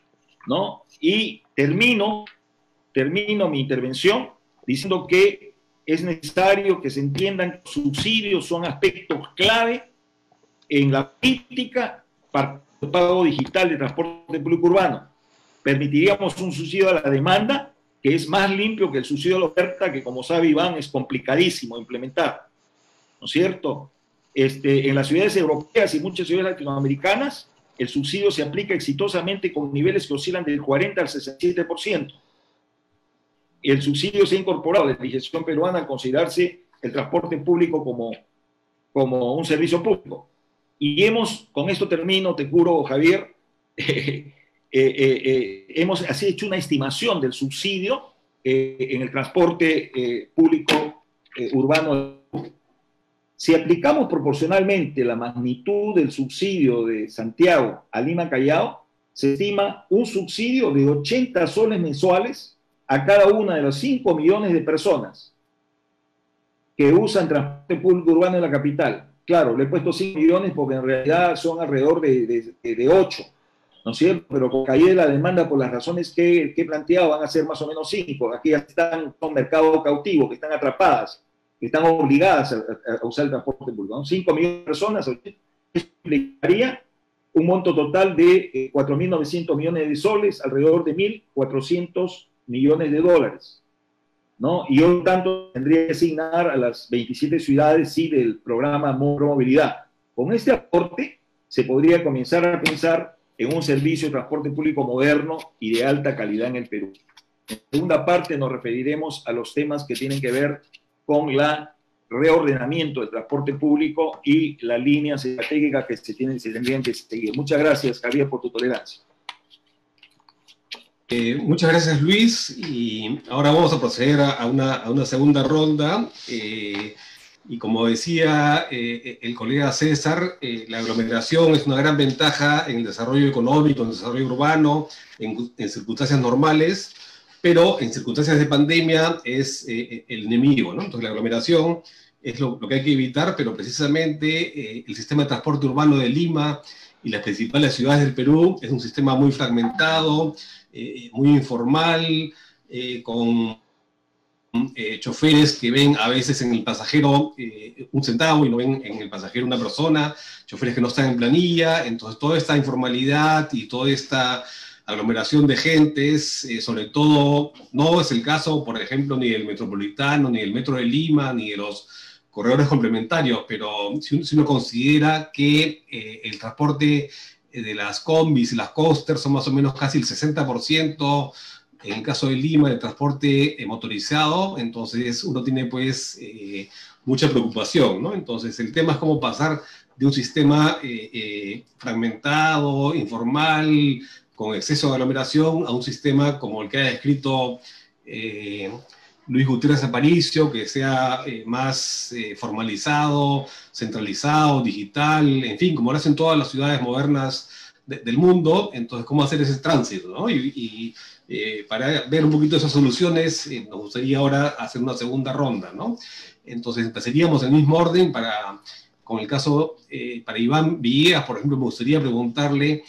¿no? Y termino, termino mi intervención diciendo que es necesario que se entiendan que los subsidios son aspectos clave en la política para el pago digital de transporte público urbano. Permitiríamos un subsidio a la demanda que es más limpio que el subsidio a la oferta, que como sabe Iván es complicadísimo implementar, ¿no es cierto? Este, en las ciudades europeas y muchas ciudades latinoamericanas, el subsidio se aplica exitosamente con niveles que oscilan del cuarenta al sesenta y siete por ciento. el subsidio se ha incorporado a la legislación peruana a considerarse el transporte público como, como un servicio público. Y hemos, con esto termino, te juro, Javier, eh, eh, eh, hemos así hecho una estimación del subsidio eh, en el transporte eh, público eh, urbano. Si aplicamos proporcionalmente la magnitud del subsidio de Santiago a Lima Callao, se estima un subsidio de ochenta soles mensuales a cada una de los cinco millones de personas que usan transporte público urbano en la capital. Claro, le he puesto cinco millones porque en realidad son alrededor de, de, de ocho, ¿no es cierto? Pero con caída de la demanda, por las razones que, que he planteado, van a ser más o menos cinco. Aquí ya están con mercado cautivo, que están atrapadas, que están obligadas a, a, a usar el transporte público, ¿no? cinco millones de personas, eso implicaría un monto total de eh, cuatro mil novecientos millones de soles, alrededor de mil cuatrocientos millones de dólares, ¿no? Y yo, tanto, tendría que asignar a las veintisiete ciudades, sí, del programa Movilidad. Con este aporte se podría comenzar a pensar en un servicio de transporte público moderno y de alta calidad en el Perú. En segunda parte nos referiremos a los temas que tienen que ver con la reordenamiento del transporte público y las líneas estratégicas que se, tienen, se tendrían que seguir. Muchas gracias, Javier, por tu tolerancia. Eh, muchas gracias, Luis, y ahora vamos a proceder a una, a una segunda ronda. Eh, y como decía eh, el colega César, eh, la aglomeración es una gran ventaja en el desarrollo económico, en el desarrollo urbano, en, en circunstancias normales, pero en circunstancias de pandemia es eh, el enemigo, ¿no? Entonces la aglomeración es lo, lo que hay que evitar, pero precisamente eh, el sistema de transporte urbano de Lima y las principales ciudades del Perú es un sistema muy fragmentado, eh, muy informal, eh, con eh, choferes que ven a veces en el pasajero eh, un centavo y no ven en el pasajero una persona, choferes que no están en planilla. Entonces toda esta informalidad y toda esta aglomeración de gentes, eh, sobre todo, no es el caso, por ejemplo, ni del Metropolitano, ni del Metro de Lima, ni de los corredores complementarios, pero si, si uno considera que eh, el transporte de las combis y las coasters son más o menos casi el sesenta por ciento, en el caso de Lima, de transporte eh, motorizado, entonces uno tiene pues eh, mucha preocupación, ¿no? Entonces el tema es cómo pasar de un sistema eh, eh, fragmentado, informal, con exceso de aglomeración, a un sistema como el que ha descrito eh, Luis Gutiérrez Aparicio, que sea eh, más eh, formalizado, centralizado, digital, en fin, como lo hacen todas las ciudades modernas de, del mundo. Entonces, ¿cómo hacer ese tránsito, ¿no? Y, y eh, para ver un poquito esas soluciones, eh, nos gustaría ahora hacer una segunda ronda, ¿no? Entonces, empezaríamos en el mismo orden para, con el caso, eh, para Iván Villegas, por ejemplo, me gustaría preguntarle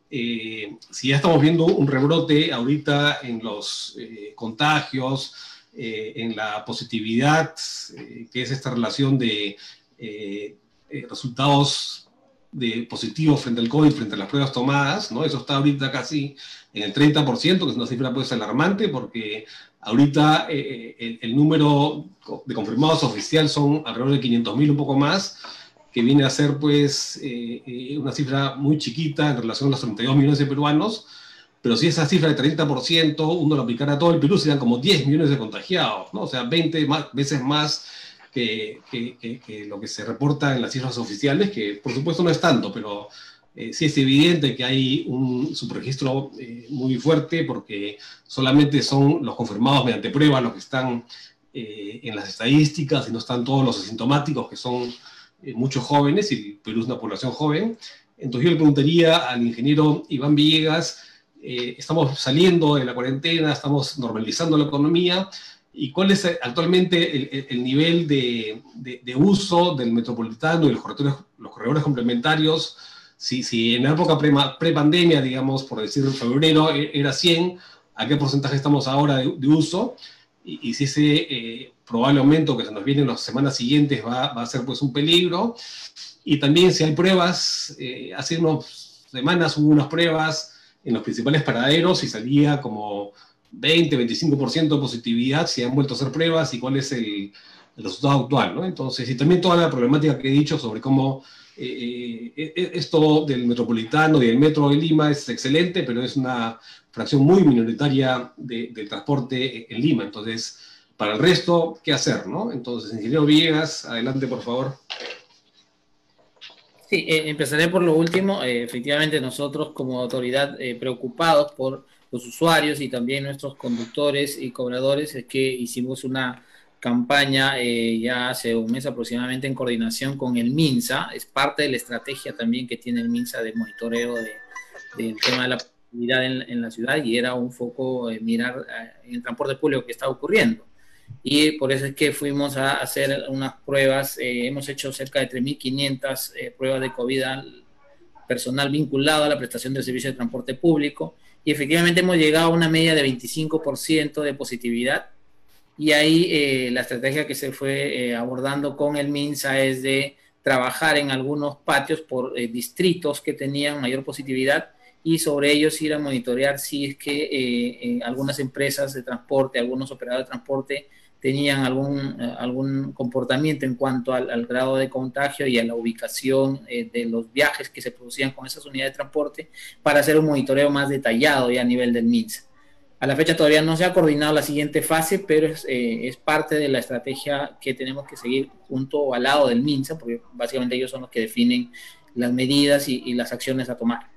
eh, si ya estamos viendo un rebrote ahorita en los eh, contagios, Eh, en la positividad, eh, que es esta relación de eh, eh, resultados de positivos frente al COVID, frente a las pruebas tomadas, ¿no? Eso está ahorita casi en el treinta por ciento, que es una cifra pues alarmante, porque ahorita eh, el, el número de confirmados oficial son alrededor de quinientos mil, un poco más, que viene a ser pues eh, eh, una cifra muy chiquita en relación a los treinta y dos millones de peruanos. Pero si esa cifra de treinta por ciento uno lo aplicara a todo el Perú, serían como diez millones de contagiados, ¿no? O sea, veinte más, veces más que, que, que, que lo que se reporta en las cifras oficiales, que por supuesto no es tanto, pero eh, sí es evidente que hay un subregistro eh, muy fuerte, porque solamente son los confirmados mediante pruebas los que están eh, en las estadísticas, y no están todos los asintomáticos, que son eh, muchos jóvenes, y el Perú es una población joven. Entonces yo le preguntaría al ingeniero Iván Villegas, Eh, estamos saliendo de la cuarentena, estamos normalizando la economía, y cuál es actualmente el, el, el nivel de, de, de uso del Metropolitano y los corredores, los corredores complementarios. Si, si en la época pre-pandemia, digamos, por decir en febrero, era cien, ¿a qué porcentaje estamos ahora de, de uso? Y, y si ese eh, probable aumento que se nos viene en las semanas siguientes va, va a ser pues un peligro. Y también si hay pruebas, eh, hace unas semanas hubo unas pruebas en los principales paraderos y salía como veinte, veinticinco por ciento de positividad, si han vuelto a hacer pruebas, y cuál es el, el resultado actual, ¿no? Entonces, y también toda la problemática que he dicho sobre cómo eh, eh, esto del metropolitano y del metro de Lima es excelente, pero es una fracción muy minoritaria de, del transporte en Lima. Entonces, para el resto, ¿qué hacer, no? Entonces, ingeniero Villegas, adelante, por favor. Sí, eh, empezaré por lo último. Eh, efectivamente, nosotros como autoridad eh, preocupados por los usuarios y también nuestros conductores y cobradores, es que hicimos una campaña eh, ya hace un mes aproximadamente en coordinación con el MINSA. Es parte de la estrategia también que tiene el MINSA de monitoreo de, del tema de la movilidad en, en la ciudad, y era un foco eh, mirar eh, en el transporte público que está ocurriendo. Y por eso es que fuimos a hacer unas pruebas, eh, hemos hecho cerca de tres mil quinientas eh, pruebas de COVID al personal vinculado a la prestación del servicio de transporte público, y efectivamente hemos llegado a una media de veinticinco por ciento de positividad, y ahí eh, la estrategia que se fue eh, abordando con el MINSA es de trabajar en algunos patios por eh, distritos que tenían mayor positividad, y sobre ellos ir a monitorear si es que eh, eh, algunas empresas de transporte, algunos operadores de transporte tenían algún, eh, algún comportamiento en cuanto al, al grado de contagio y a la ubicación eh, de los viajes que se producían con esas unidades de transporte, para hacer un monitoreo más detallado ya a nivel del MINSA. A la fecha todavía no se ha coordinado la siguiente fase, pero es, eh, es parte de la estrategia que tenemos que seguir junto o al lado del MINSA, porque básicamente ellos son los que definen las medidas y, y las acciones a tomar.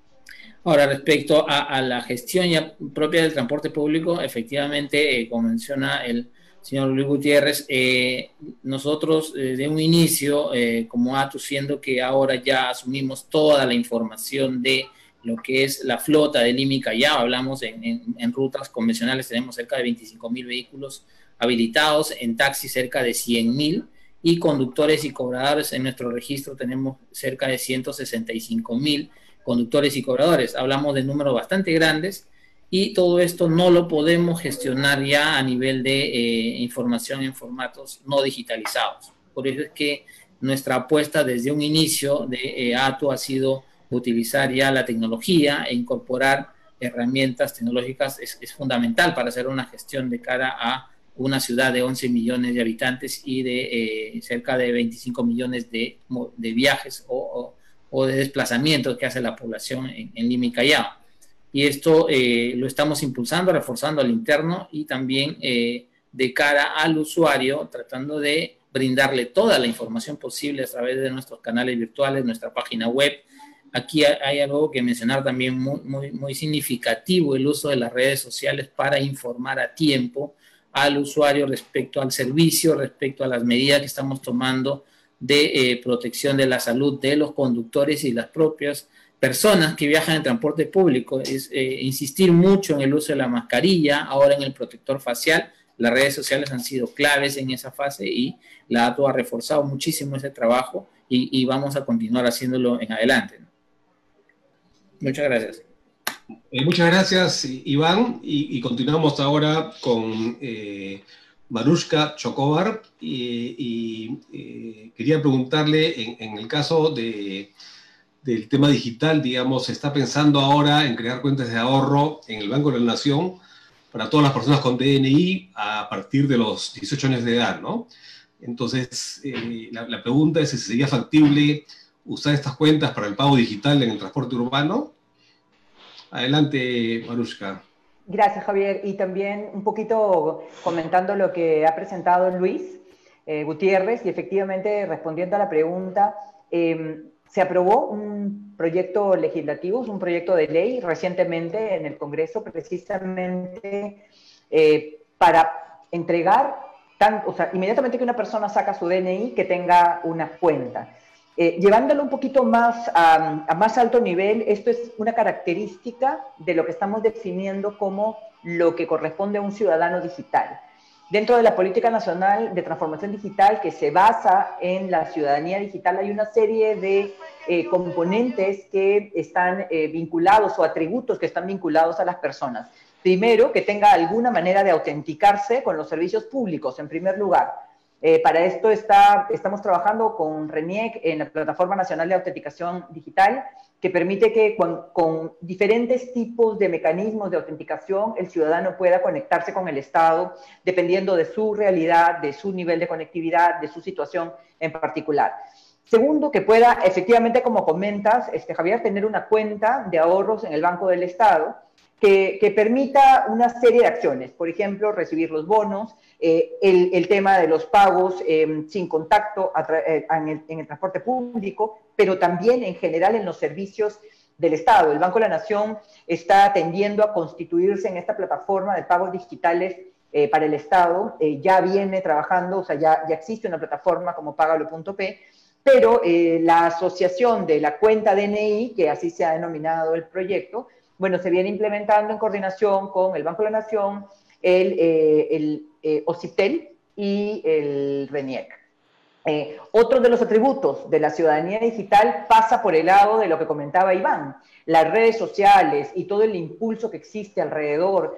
Ahora, respecto a, a la gestión ya propia del transporte público, efectivamente, eh, como menciona el señor Luis Gutiérrez, eh, nosotros desde un inicio, eh, como A T U, siendo que ahora ya asumimos toda la información de lo que es la flota de Lima y Callao, hablamos en, en, en rutas convencionales, tenemos cerca de veinticinco mil vehículos habilitados, en taxis cerca de cien mil, y conductores y cobradores en nuestro registro tenemos cerca de ciento sesenta y cinco mil conductores y cobradores. Hablamos de números bastante grandes, y todo esto no lo podemos gestionar ya a nivel de eh, información en formatos no digitalizados. Por eso es que nuestra apuesta desde un inicio de eh, A T U ha sido utilizar ya la tecnología e incorporar herramientas tecnológicas. Es, es fundamental para hacer una gestión de cara a una ciudad de once millones de habitantes y de eh, cerca de veinticinco millones de, de viajes o, o, o de desplazamientos que hace la población en, en Lima y Callao. Y esto eh, lo estamos impulsando, reforzando al interno y también eh, de cara al usuario, tratando de brindarle toda la información posible a través de nuestros canales virtuales, nuestra página web. Aquí hay algo que mencionar también muy, muy, muy significativo: el uso de las redes sociales para informar a tiempo al usuario respecto al servicio, respecto a las medidas que estamos tomando de eh, protección de la salud de los conductores y las propias personas que viajan en transporte público. Es eh, insistir mucho en el uso de la mascarilla, ahora en el protector facial. Las redes sociales han sido claves en esa fase, y la A T U ha reforzado muchísimo ese trabajo, y, y vamos a continuar haciéndolo en adelante, ¿no? Muchas gracias. Eh, muchas gracias, Iván, y, y continuamos ahora con eh, Marushka Chocobar, y, y eh, quería preguntarle, en, en el caso de, del tema digital, digamos, se está pensando ahora en crear cuentas de ahorro en el Banco de la Nación para todas las personas con D N I a partir de los dieciocho años de edad, ¿no? Entonces, eh, la, la pregunta es si sería factible usar estas cuentas para el pago digital en el transporte urbano. Adelante, Marushka. Gracias, Javier. Y también un poquito comentando lo que ha presentado Luis eh, Gutiérrez, y efectivamente respondiendo a la pregunta, eh, se aprobó un proyecto legislativo, un proyecto de ley recientemente en el Congreso, precisamente eh, para entregar, tan, o sea, inmediatamente que una persona saca su D N I, que tenga una cuenta. Eh, llevándolo un poquito más a, a más alto nivel, esto es una característica de lo que estamos definiendo como lo que corresponde a un ciudadano digital. Dentro de la Política Nacional de Transformación Digital, que se basa en la ciudadanía digital, hay una serie de eh, componentes que están eh, vinculados, o atributos que están vinculados a las personas. Primero, que tenga alguna manera de autenticarse con los servicios públicos, en primer lugar. Eh, para esto está, estamos trabajando con RENIEC en la Plataforma Nacional de Autenticación Digital, que permite que con, con diferentes tipos de mecanismos de autenticación el ciudadano pueda conectarse con el Estado dependiendo de su realidad, de su nivel de conectividad, de su situación en particular. Segundo, que pueda efectivamente, como comentas, este, Javier, tener una cuenta de ahorros en el Banco del Estado que, que permita una serie de acciones. Por ejemplo, recibir los bonos, eh, el, el tema de los pagos eh, sin contacto a eh, en, el, en el transporte público, pero también en general en los servicios del Estado. El Banco de la Nación está tendiendo a constituirse en esta plataforma de pagos digitales eh, para el Estado. Eh, ya viene trabajando, o sea, ya, ya existe una plataforma como Págalo punto pe, pero eh, la asociación de la cuenta D N I, que así se ha denominado el proyecto, bueno, se viene implementando en coordinación con el Banco de la Nación, el, eh, el eh, OCIPTEL y el RENIEC. Eh, otro de los atributos de la ciudadanía digital pasa por el lado de lo que comentaba Iván. Las redes sociales y todo el impulso que existe alrededor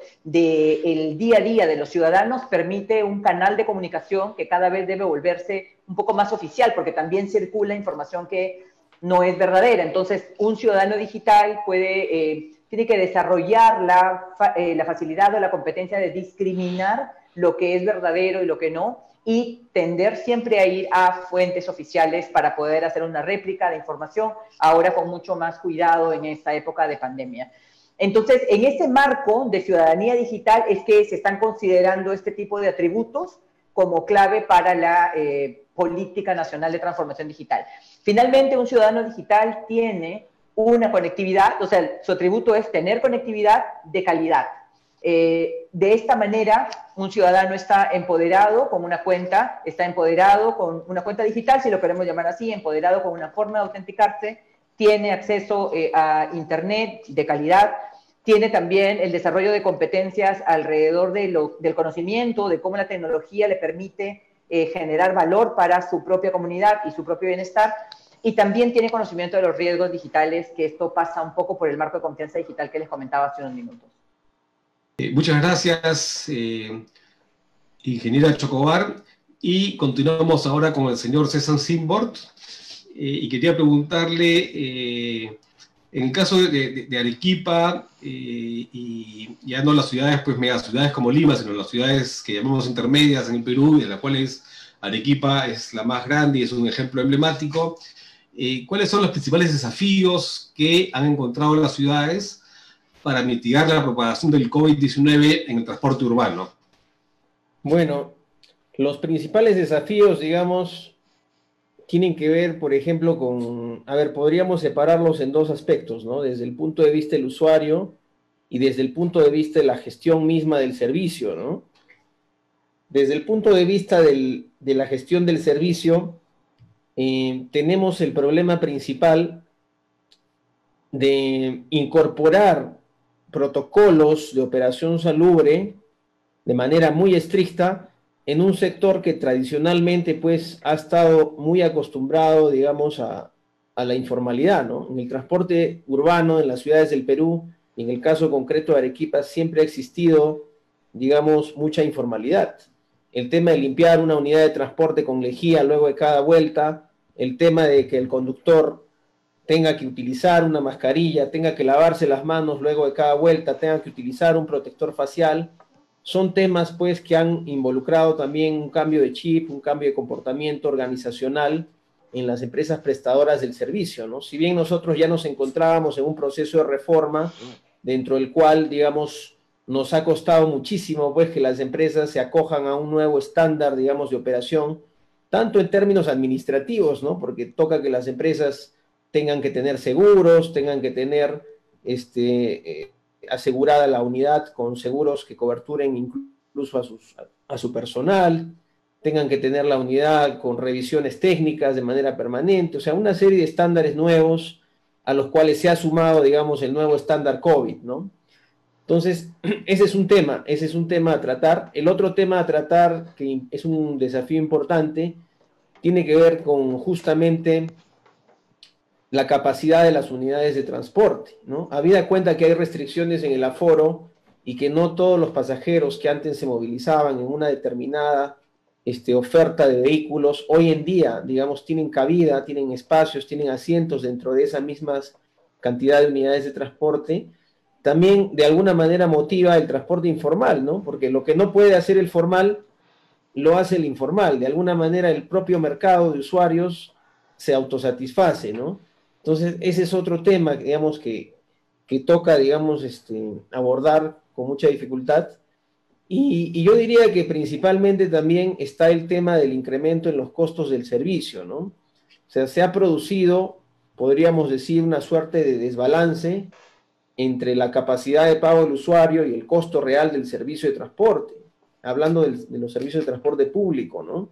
del día a día de los ciudadanos permite un canal de comunicación que cada vez debe volverse un poco más oficial, porque también circula información que no es verdadera. Entonces, un ciudadano digital puede, eh, tiene que desarrollar la, eh, la facilidad o la competencia de discriminar lo que es verdadero y lo que no, y tender siempre a ir a fuentes oficiales para poder hacer una réplica de información, ahora con mucho más cuidado en esta época de pandemia. Entonces, en ese marco de ciudadanía digital es que se están considerando este tipo de atributos como clave para la eh, política nacional de transformación digital. Finalmente, un ciudadano digital tiene una conectividad, o sea, su atributo es tener conectividad de calidad. Eh, de esta manera, un ciudadano está empoderado con una cuenta, está empoderado con una cuenta digital, si lo queremos llamar así, empoderado con una forma de autenticarse, tiene acceso eh, a Internet de calidad, tiene también el desarrollo de competencias alrededor de lo, del conocimiento, de cómo la tecnología le permite eh, generar valor para su propia comunidad y su propio bienestar, y también tiene conocimiento de los riesgos digitales, que esto pasa un poco por el marco de confianza digital que les comentaba hace unos minutos. Eh, muchas gracias, eh, ingeniera Chocobar. Y continuamos ahora con el señor César Simbort. Eh, y quería preguntarle, eh, en el caso de, de, de Arequipa, eh, y ya no las ciudades, pues megaciudades como Lima, sino las ciudades que llamamos intermedias en el Perú, de las cuales Arequipa es la más grande y es un ejemplo emblemático, eh, ¿cuáles son los principales desafíos que han encontrado las ciudades para mitigar la propagación del COVID diecinueve en el transporte urbano? Bueno, los principales desafíos, digamos, tienen que ver, por ejemplo, con, a ver, podríamos separarlos en dos aspectos, ¿no? Desde el punto de vista del usuario y desde el punto de vista de la gestión misma del servicio, ¿no? Desde el punto de vista del, de la gestión del servicio, eh, tenemos el problema principal de incorporar protocolos de operación salubre de manera muy estricta en un sector que tradicionalmente pues ha estado muy acostumbrado, digamos, a, a la informalidad, ¿no? En el transporte urbano, en las ciudades del Perú, y en el caso concreto de Arequipa, siempre ha existido, digamos, mucha informalidad. El tema de limpiar una unidad de transporte con lejía luego de cada vuelta, el tema de que el conductor tenga que utilizar una mascarilla, tenga que lavarse las manos luego de cada vuelta, tenga que utilizar un protector facial, son temas pues que han involucrado también un cambio de chip, un cambio de comportamiento organizacional en las empresas prestadoras del servicio, ¿no? Si bien nosotros ya nos encontrábamos en un proceso de reforma dentro del cual, digamos, nos ha costado muchísimo pues que las empresas se acojan a un nuevo estándar, digamos, de operación, tanto en términos administrativos, ¿no? Porque toca que las empresas tengan que tener seguros, tengan que tener este, eh, asegurada la unidad con seguros que coberturen incluso a, sus, a, a su personal, tengan que tener la unidad con revisiones técnicas de manera permanente, o sea, una serie de estándares nuevos a los cuales se ha sumado, digamos, el nuevo estándar COVID, ¿no? Entonces, ese es un tema, ese es un tema a tratar. El otro tema a tratar, que es un desafío importante, tiene que ver con justamente la capacidad de las unidades de transporte, ¿no? Habida cuenta que hay restricciones en el aforo y que no todos los pasajeros que antes se movilizaban en una determinada este, oferta de vehículos, hoy en día, digamos, tienen cabida, tienen espacios, tienen asientos dentro de esas mismas cantidad de unidades de transporte, también de alguna manera motiva el transporte informal, ¿no? Porque lo que no puede hacer el formal, lo hace el informal. De alguna manera el propio mercado de usuarios se autosatisface, ¿no? Entonces, ese es otro tema, digamos, que, que toca, digamos, este, abordar con mucha dificultad. Y, y yo diría que principalmente también está el tema del incremento en los costos del servicio, ¿no? O sea, se ha producido, podríamos decir, una suerte de desbalance entre la capacidad de pago del usuario y el costo real del servicio de transporte, hablando del, de los servicios de transporte público, ¿no?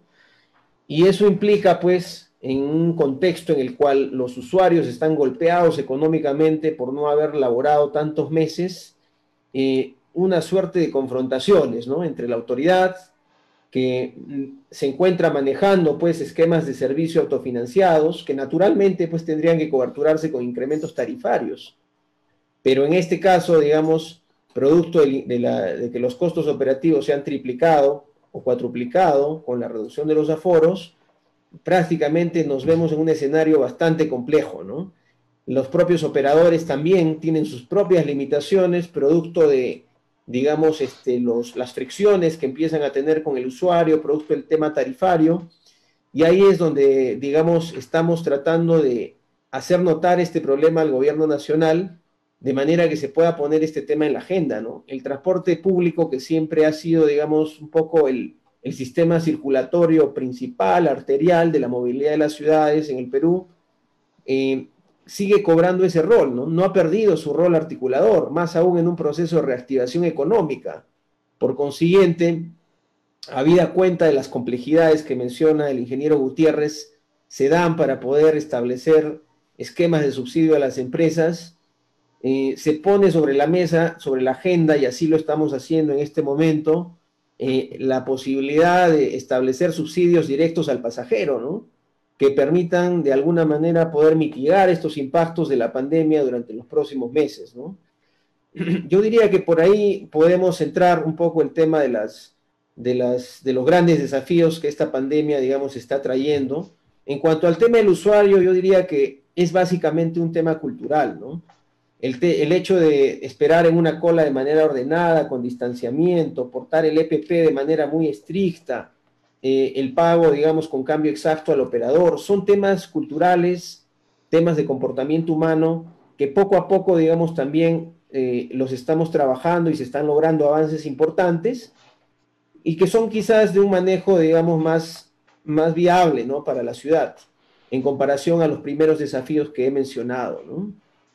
Y eso implica, pues, en un contexto en el cual los usuarios están golpeados económicamente por no haber laborado tantos meses, eh, una suerte de confrontaciones, ¿no?, entre la autoridad, que se encuentra manejando, pues, esquemas de servicio autofinanciados, que naturalmente, pues, tendrían que coberturarse con incrementos tarifarios. Pero en este caso, digamos, producto de, de, la, de que los costos operativos se han triplicado o cuatruplicado con la reducción de los aforos, prácticamente nos vemos en un escenario bastante complejo, ¿no? Los propios operadores también tienen sus propias limitaciones, producto de, digamos, este, los, las fricciones que empiezan a tener con el usuario, producto del tema tarifario, y ahí es donde, digamos, estamos tratando de hacer notar este problema al gobierno nacional, de manera que se pueda poner este tema en la agenda, ¿no? El transporte público, que siempre ha sido, digamos, un poco el, el sistema circulatorio principal, arterial, de la movilidad de las ciudades en el Perú, eh, sigue cobrando ese rol, ¿no? No ha perdido su rol articulador, más aún en un proceso de reactivación económica. Por consiguiente, habida cuenta de las complejidades que menciona el ingeniero Gutiérrez, se dan para poder establecer esquemas de subsidio a las empresas. Eh, se pone sobre la mesa, sobre la agenda, y así lo estamos haciendo en este momento, eh, la posibilidad de establecer subsidios directos al pasajero, ¿no?, que permitan de alguna manera poder mitigar estos impactos de la pandemia durante los próximos meses, ¿no? Yo diría que por ahí podemos centrar un poco el tema de, las, de, las, de los grandes desafíos que esta pandemia, digamos, está trayendo. En cuanto al tema del usuario, yo diría que es básicamente un tema cultural, ¿no? El, te, el hecho de esperar en una cola de manera ordenada, con distanciamiento, portar el E P P de manera muy estricta, eh, el pago, digamos, con cambio exacto al operador, son temas culturales, temas de comportamiento humano, que poco a poco, digamos, también eh, los estamos trabajando y se están logrando avances importantes, y que son quizás de un manejo, digamos, más, más viable, ¿no?, para la ciudad, en comparación a los primeros desafíos que he mencionado, ¿no?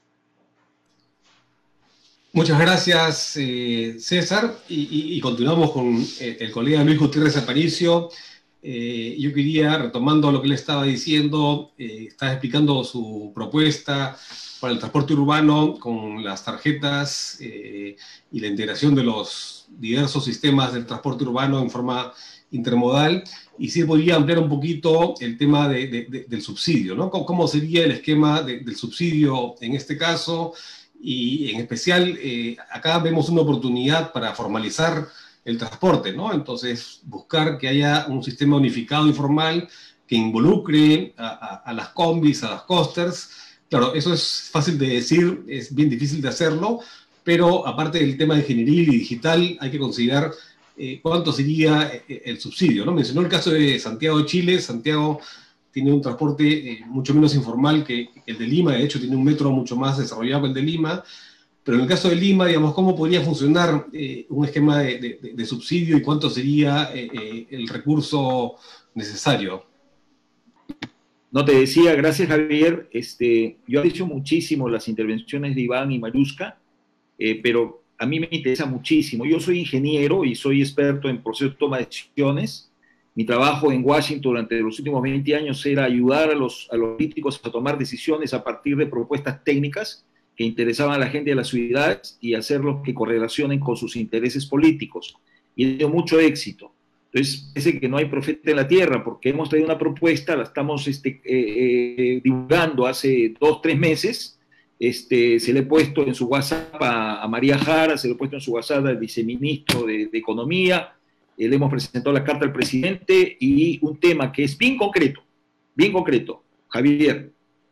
Muchas gracias, eh, César, y, y, y continuamos con eh, el colega Luis Gutiérrez Aparicio. Eh, yo quería, retomando lo que él estaba diciendo, eh, estaba explicando su propuesta para el transporte urbano con las tarjetas eh, y la integración de los diversos sistemas del transporte urbano en forma intermodal, y si podría ampliar un poquito el tema de, de, de, del subsidio, ¿no? ¿Cómo, cómo sería el esquema de, del subsidio en este caso? Y en especial, eh, acá vemos una oportunidad para formalizar el transporte, ¿no? Entonces, buscar que haya un sistema unificado y formal que involucre a, a, a las combis, a las coasters. Claro, eso es fácil de decir, es bien difícil de hacerlo, pero aparte del tema de ingeniería y digital, hay que considerar eh, cuánto sería el subsidio, ¿no? Mencionó el caso de Santiago de Chile. Santiago tiene un transporte eh, mucho menos informal que, que el de Lima, de hecho tiene un metro mucho más desarrollado que el de Lima, pero en el caso de Lima, digamos, ¿cómo podría funcionar eh, un esquema de, de, de subsidio y cuánto sería eh, eh, el recurso necesario? No, te decía, gracias Javier, este, yo he dicho muchísimo las intervenciones de Iván y Mariusca, eh, pero a mí me interesa muchísimo. Yo soy ingeniero y soy experto en procesos de toma de decisiones. Mi trabajo en Washington durante los últimos veinte años era ayudar a los, a los políticos a tomar decisiones a partir de propuestas técnicas que interesaban a la gente de las ciudades y hacerlos que correlacionen con sus intereses políticos. Y he tenido mucho éxito. Entonces, parece que no hay profeta en la tierra, porque hemos traído una propuesta, la estamos este, eh, eh, divulgando hace dos, tres meses. Este, se le he puesto en su WhatsApp a, a María Jara, se le he puesto en su WhatsApp al viceministro de, de Economía, eh, le hemos presentado la carta al presidente y un tema que es bien concreto, bien concreto, Javier.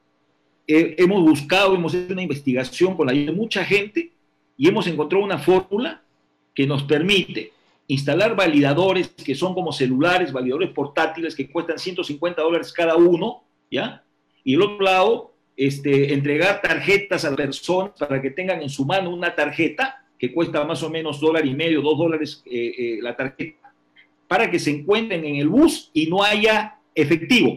Eh, hemos buscado, hemos hecho una investigación con la ayuda de mucha gente y hemos encontrado una fórmula que nos permite instalar validadores que son como celulares, validadores portátiles que cuestan ciento cincuenta dólares cada uno, ¿ya? Y el otro lado, este, entregar tarjetas a personas para que tengan en su mano una tarjeta que cuesta más o menos dólar y medio, dos dólares eh, eh, la tarjeta, para que se encuentren en el bus y no haya efectivo.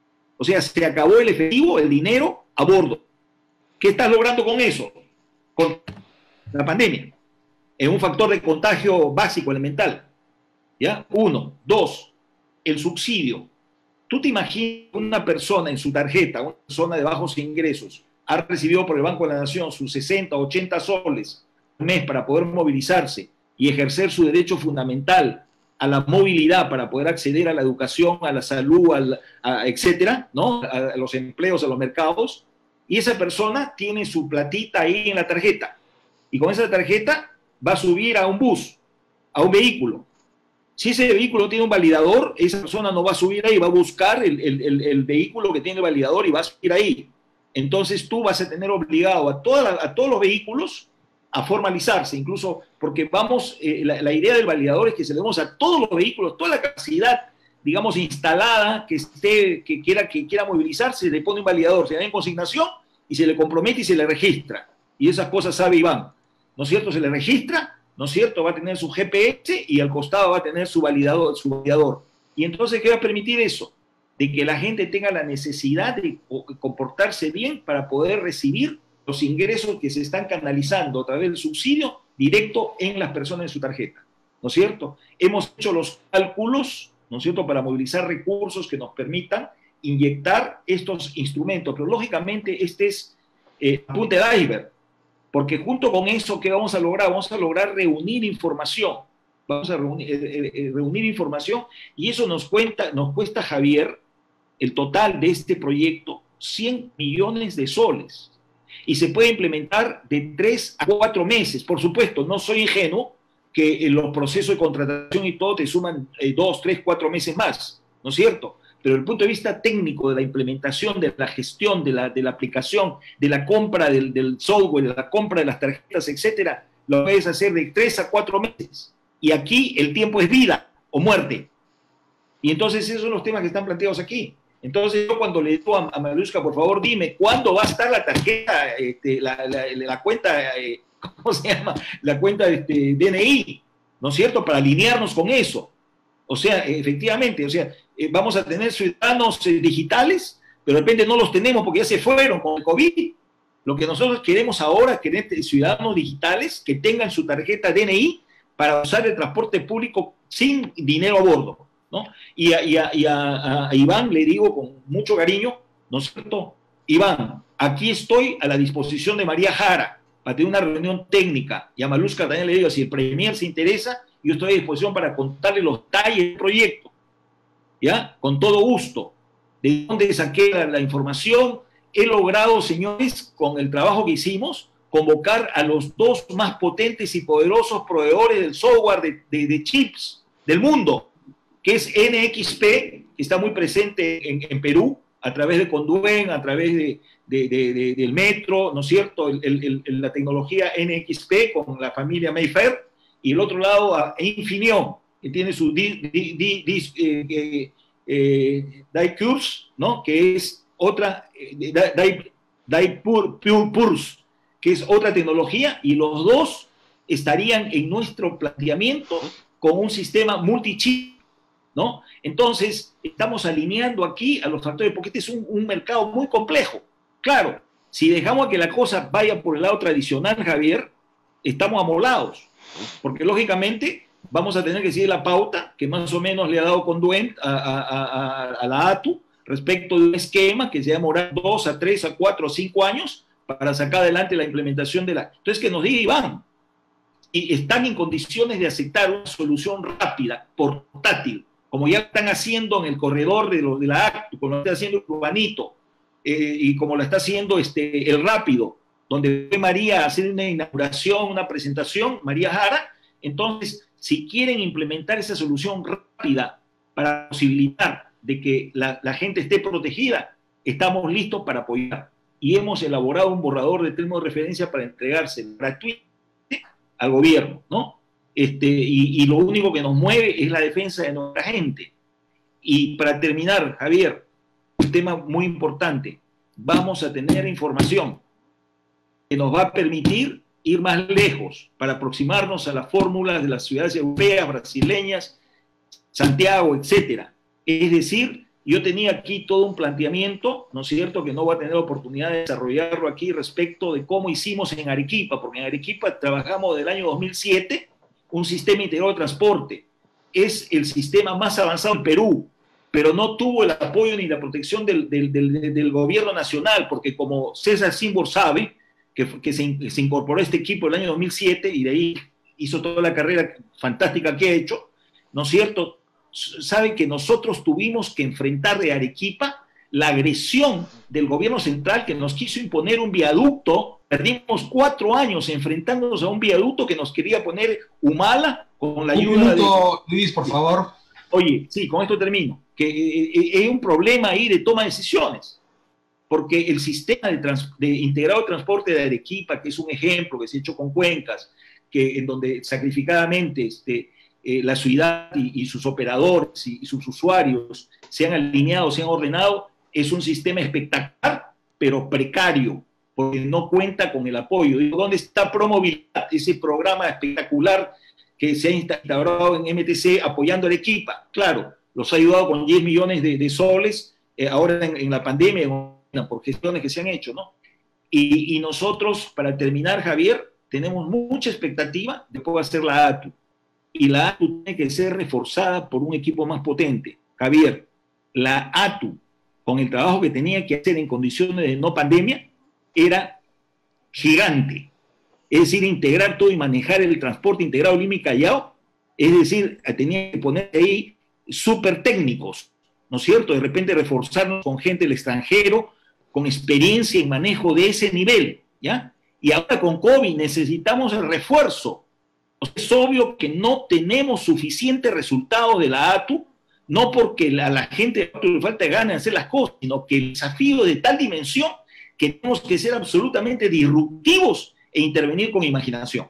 O sea, se acabó el efectivo, el dinero a bordo. ¿Qué estás logrando con eso? Con la pandemia. Es un factor de contagio básico, elemental. ¿Ya? Uno. Dos, el subsidio. ¿Tú te imaginas una persona en su tarjeta, una persona de bajos ingresos, ha recibido por el Banco de la Nación sus sesenta, ochenta soles al mes para poder movilizarse y ejercer su derecho fundamental a la movilidad para poder acceder a la educación, a la salud, al, a, etcétera, ¿no? A, a los empleos, a los mercados, y esa persona tiene su platita ahí en la tarjeta, y con esa tarjeta va a subir a un bus, a un vehículo. Si ese vehículo tiene un validador, esa persona no va a subir ahí, va a buscar el, el, el, el vehículo que tiene el validador y va a subir ahí. Entonces tú vas a tener obligado a, toda la, a todos los vehículos a formalizarse, incluso porque vamos, eh, la, la idea del validador es que se le demos a todos los vehículos, toda la capacidad, digamos, instalada, que, esté, que, quiera, que quiera movilizarse, se le pone un validador, se le da en consignación y se le compromete y se le registra. Y esas cosas sabe Iván, ¿no es cierto? Se le registra, ¿no es cierto? Va a tener su G P S y al costado va a tener su validador. Su validador. Y entonces, ¿qué va a permitir eso? De que la gente tenga la necesidad de comportarse bien para poder recibir los ingresos que se están canalizando a través del subsidio directo en las personas en su tarjeta, ¿no es cierto? Hemos hecho los cálculos, ¿no es cierto?, para movilizar recursos que nos permitan inyectar estos instrumentos, pero lógicamente este es eh, punta de iceberg, porque junto con eso, ¿qué vamos a lograr? Vamos a lograr reunir información, vamos a reunir, eh, eh, reunir información, y eso nos, cuenta, nos cuesta, Javier, el total de este proyecto, cien millones de soles. Y se puede implementar de tres a cuatro meses. Por supuesto, no soy ingenuo que en los procesos de contratación y todo te suman eh, dos, tres, cuatro meses más, ¿no es cierto? Pero desde el punto de vista técnico de la implementación, de la gestión, de la, de la aplicación, de la compra del, del software, de la compra de las tarjetas, etcétera, lo puedes hacer de tres a cuatro meses. Y aquí el tiempo es vida o muerte. Y entonces esos son los temas que están planteados aquí. Entonces yo cuando le digo a, a Mariuska, por favor dime, ¿cuándo va a estar la tarjeta, este, la, la, la cuenta, eh, ¿cómo se llama? La cuenta de este, D N I, ¿no es cierto? Para alinearnos con eso. O sea, efectivamente, o sea, eh, vamos a tener ciudadanos eh, digitales, pero de repente no los tenemos porque ya se fueron con el COVID. Lo que nosotros queremos ahora es tener ciudadanos digitales que tengan su tarjeta D N I para usar el transporte público sin dinero a bordo, ¿no? Y, a, y, a, y a, a Iván le digo con mucho cariño, ¿no es cierto? Iván, aquí estoy a la disposición de María Jara para tener una reunión técnica, y a Mariuska también le digo, si el premier se interesa, yo estoy a disposición para contarle los detalles del proyecto, ¿ya? Con todo gusto. ¿De dónde saqué la, la información? He logrado, señores, con el trabajo que hicimos, convocar a los dos más potentes y poderosos proveedores del software de, de, de chips del mundo, que es N X P, que está muy presente en, en Perú, a través de Conduen, a través de, de, de, de, del metro, ¿no es cierto? El, el, el, la tecnología N X P con la familia Mayfair, y el otro lado a Infineon, que tiene su di, di, di, di, eh, eh, eh, Dicurs, ¿no? Que es otra, eh, Dipurs, que es otra tecnología, y los dos estarían en nuestro planteamiento con un sistema multichip, ¿no? Entonces, estamos alineando aquí a los factores, porque este es un, un mercado muy complejo. Claro, si dejamos que la cosa vaya por el lado tradicional, Javier, estamos amolados, porque lógicamente vamos a tener que seguir la pauta que más o menos le ha dado Conduen a, a, a, a la A T U respecto de un esquema que se va a demorar dos a tres a cuatro a cinco años para sacar adelante la implementación de la... Entonces, que nos diga Iván, y están en condiciones de aceptar una solución rápida, portátil, como ya están haciendo en el corredor de, lo, de la A T U, como lo está haciendo el Urbanito, eh, y como lo está haciendo este, el Rápido, donde fue María a hacer una inauguración, una presentación, María Jara. Entonces, si quieren implementar esa solución rápida para posibilitar de que la, la gente esté protegida, estamos listos para apoyar. Y hemos elaborado un borrador de términos de referencia para entregarse gratuitamente al gobierno, ¿no? Este, y, y lo único que nos mueve es la defensa de nuestra gente. Y para terminar, Javier, un tema muy importante, vamos a tener información que nos va a permitir ir más lejos para aproximarnos a las fórmulas de las ciudades europeas, brasileñas, Santiago, etcétera. Es decir, yo tenía aquí todo un planteamiento, ¿no es cierto?, que no voy a tener oportunidad de desarrollarlo aquí respecto de cómo hicimos en Arequipa, porque en Arequipa trabajamos del año dos mil siete un sistema integrado de transporte. Es el sistema más avanzado en Perú, pero no tuvo el apoyo ni la protección del, del, del, del gobierno nacional, porque como César Simbor sabe, que, que se, se incorporó a este equipo el año dos mil siete y de ahí hizo toda la carrera fantástica que ha hecho, ¿no es cierto?, sabe que nosotros tuvimos que enfrentar de Arequipa la agresión del gobierno central que nos quiso imponer un viaducto. Perdimos cuatro años enfrentándonos a un viaducto que nos quería poner Humala con la ayuda un minuto, de... Luis, por favor. Oye, sí, con esto termino. Que eh, hay un problema ahí de toma de decisiones, porque el sistema de, trans, de integrado de transporte de Arequipa, que es un ejemplo que se ha hecho con Cuencas, que en donde sacrificadamente este, eh, la ciudad y, y sus operadores y, y sus usuarios se han alineado, se han ordenado, es un sistema espectacular, pero precario, porque no cuenta con el apoyo. ¿Dónde está Promovilidad? Ese programa espectacular que se ha instaurado en M T C apoyando a Arequipa. Claro, los ha ayudado con diez millones de, de soles, eh, ahora en, en la pandemia, por gestiones que se han hecho, ¿no? Y, y nosotros, para terminar, Javier, tenemos mucha expectativa de poder hacer la A T U. Y la A T U tiene que ser reforzada por un equipo más potente. Javier, la A T U, con el trabajo que tenía que hacer en condiciones de no pandemia, era gigante. Es decir, integrar todo y manejar el transporte integrado Lima y Callao, es decir, tenía que poner ahí súper técnicos, ¿no es cierto? De repente reforzarnos con gente del extranjero, con experiencia en manejo de ese nivel, ¿ya? Y ahora con COVID necesitamos el refuerzo. Es obvio que no tenemos suficiente resultado de la A T U, no porque a la, la gente le falta ganas de hacer las cosas, sino que el desafío de tal dimensión que tenemos que ser absolutamente disruptivos e intervenir con imaginación.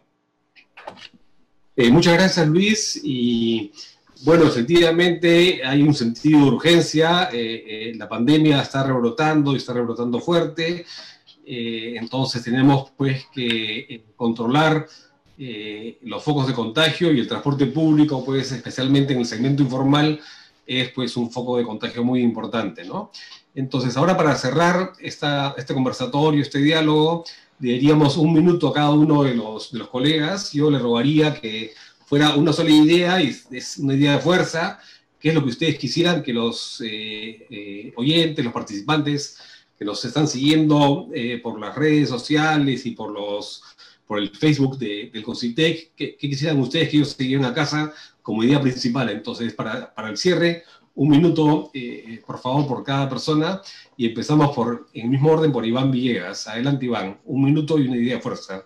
Eh, muchas gracias, Luis. Y bueno, efectivamente hay un sentido de urgencia. Eh, eh, la pandemia está rebrotando y está rebrotando fuerte. Eh, entonces tenemos pues que eh, controlar eh, los focos de contagio, y el transporte público, pues especialmente en el segmento informal, es pues un foco de contagio muy importante, ¿no? Entonces, ahora para cerrar esta, este conversatorio, este diálogo, daríamos un minuto a cada uno de los, de los colegas. Yo le rogaría que fuera una sola idea, y es una idea de fuerza, que es lo que ustedes quisieran que los eh, eh, oyentes, los participantes que nos están siguiendo eh, por las redes sociales y por, los, por el Facebook de, del CONCITEC, que, que quisieran ustedes que ellos se lleven a casa como idea principal. Entonces, para, para el cierre, un minuto, eh, por favor, por cada persona, y empezamos por, en el mismo orden, por Iván Villegas. Adelante, Iván. Un minuto y una idea de fuerza.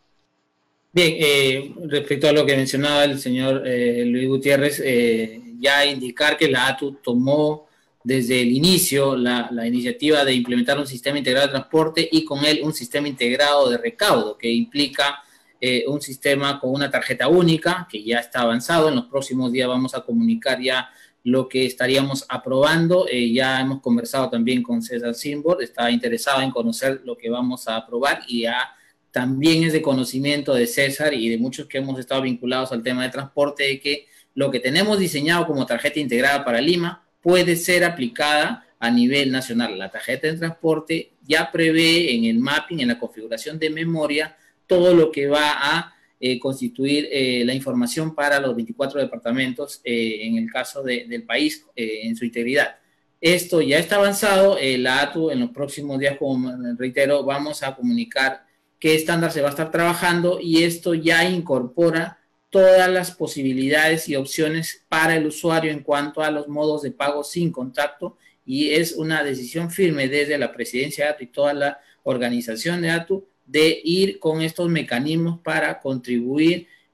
Bien, eh, respecto a lo que mencionaba el señor eh, Luis Gutiérrez, eh, ya indicar que la A T U tomó desde el inicio la, la iniciativa de implementar un sistema integrado de transporte y con él un sistema integrado de recaudo, que implica eh, un sistema con una tarjeta única, que ya está avanzado. En los próximos días vamos a comunicar ya lo que estaríamos aprobando. Eh, ya hemos conversado también con César Simbor, está interesado en conocer lo que vamos a aprobar, y ya también es de conocimiento de César y de muchos que hemos estado vinculados al tema de transporte, de que lo que tenemos diseñado como tarjeta integrada para Lima puede ser aplicada a nivel nacional. La tarjeta de transporte ya prevé en el mapping, en la configuración de memoria, todo lo que va a Eh, constituir eh, la información para los veinticuatro departamentos eh, en el caso de, del país eh, en su integridad. Esto ya está avanzado. Eh, la A T U en los próximos días, como reitero, vamos a comunicar qué estándar se va a estar trabajando, y esto ya incorpora todas las posibilidades y opciones para el usuario en cuanto a los modos de pago sin contacto, y es una decisión firme desde la presidencia de A T U y toda la organización de A T U de ir con estos mecanismos para contribuir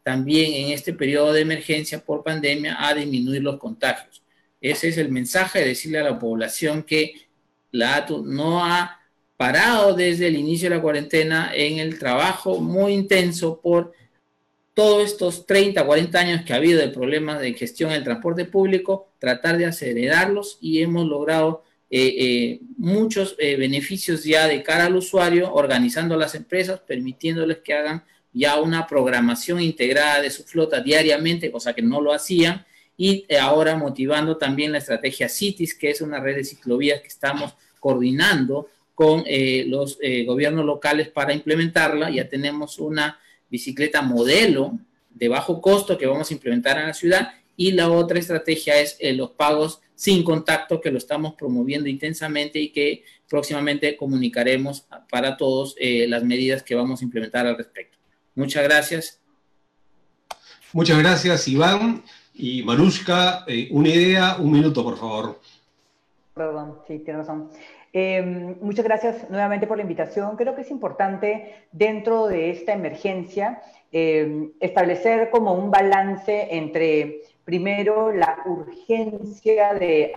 también en este periodo de emergencia por pandemia a disminuir los contagios. Ese es el mensaje, de decirle a la población que la A T U no ha parado desde el inicio de la cuarentena en el trabajo muy intenso por todos estos treinta, cuarenta años que ha habido de problemas de gestión del transporte público, tratar de acelerarlos, y hemos logrado eh, eh, muchos eh, beneficios ya de cara al usuario, organizando a las empresas, permitiéndoles que hagan ya una programación integrada de su flota diariamente, cosa que no lo hacían, y ahora motivando también la estrategia Cities, que es una red de ciclovías que estamos coordinando con eh, los eh, gobiernos locales para implementarla. Ya tenemos una bicicleta modelo de bajo costo que vamos a implementar en la ciudad, y la otra estrategia es eh, los pagos sin contacto, que lo estamos promoviendo intensamente y que próximamente comunicaremos para todos eh, las medidas que vamos a implementar al respecto. Muchas gracias. Muchas gracias, Iván. Y Marushka, eh, una idea, un minuto, por favor. Perdón, sí, tiene razón. Eh, muchas gracias nuevamente por la invitación. Creo que es importante dentro de esta emergencia eh, establecer como un balance entre, primero, la urgencia de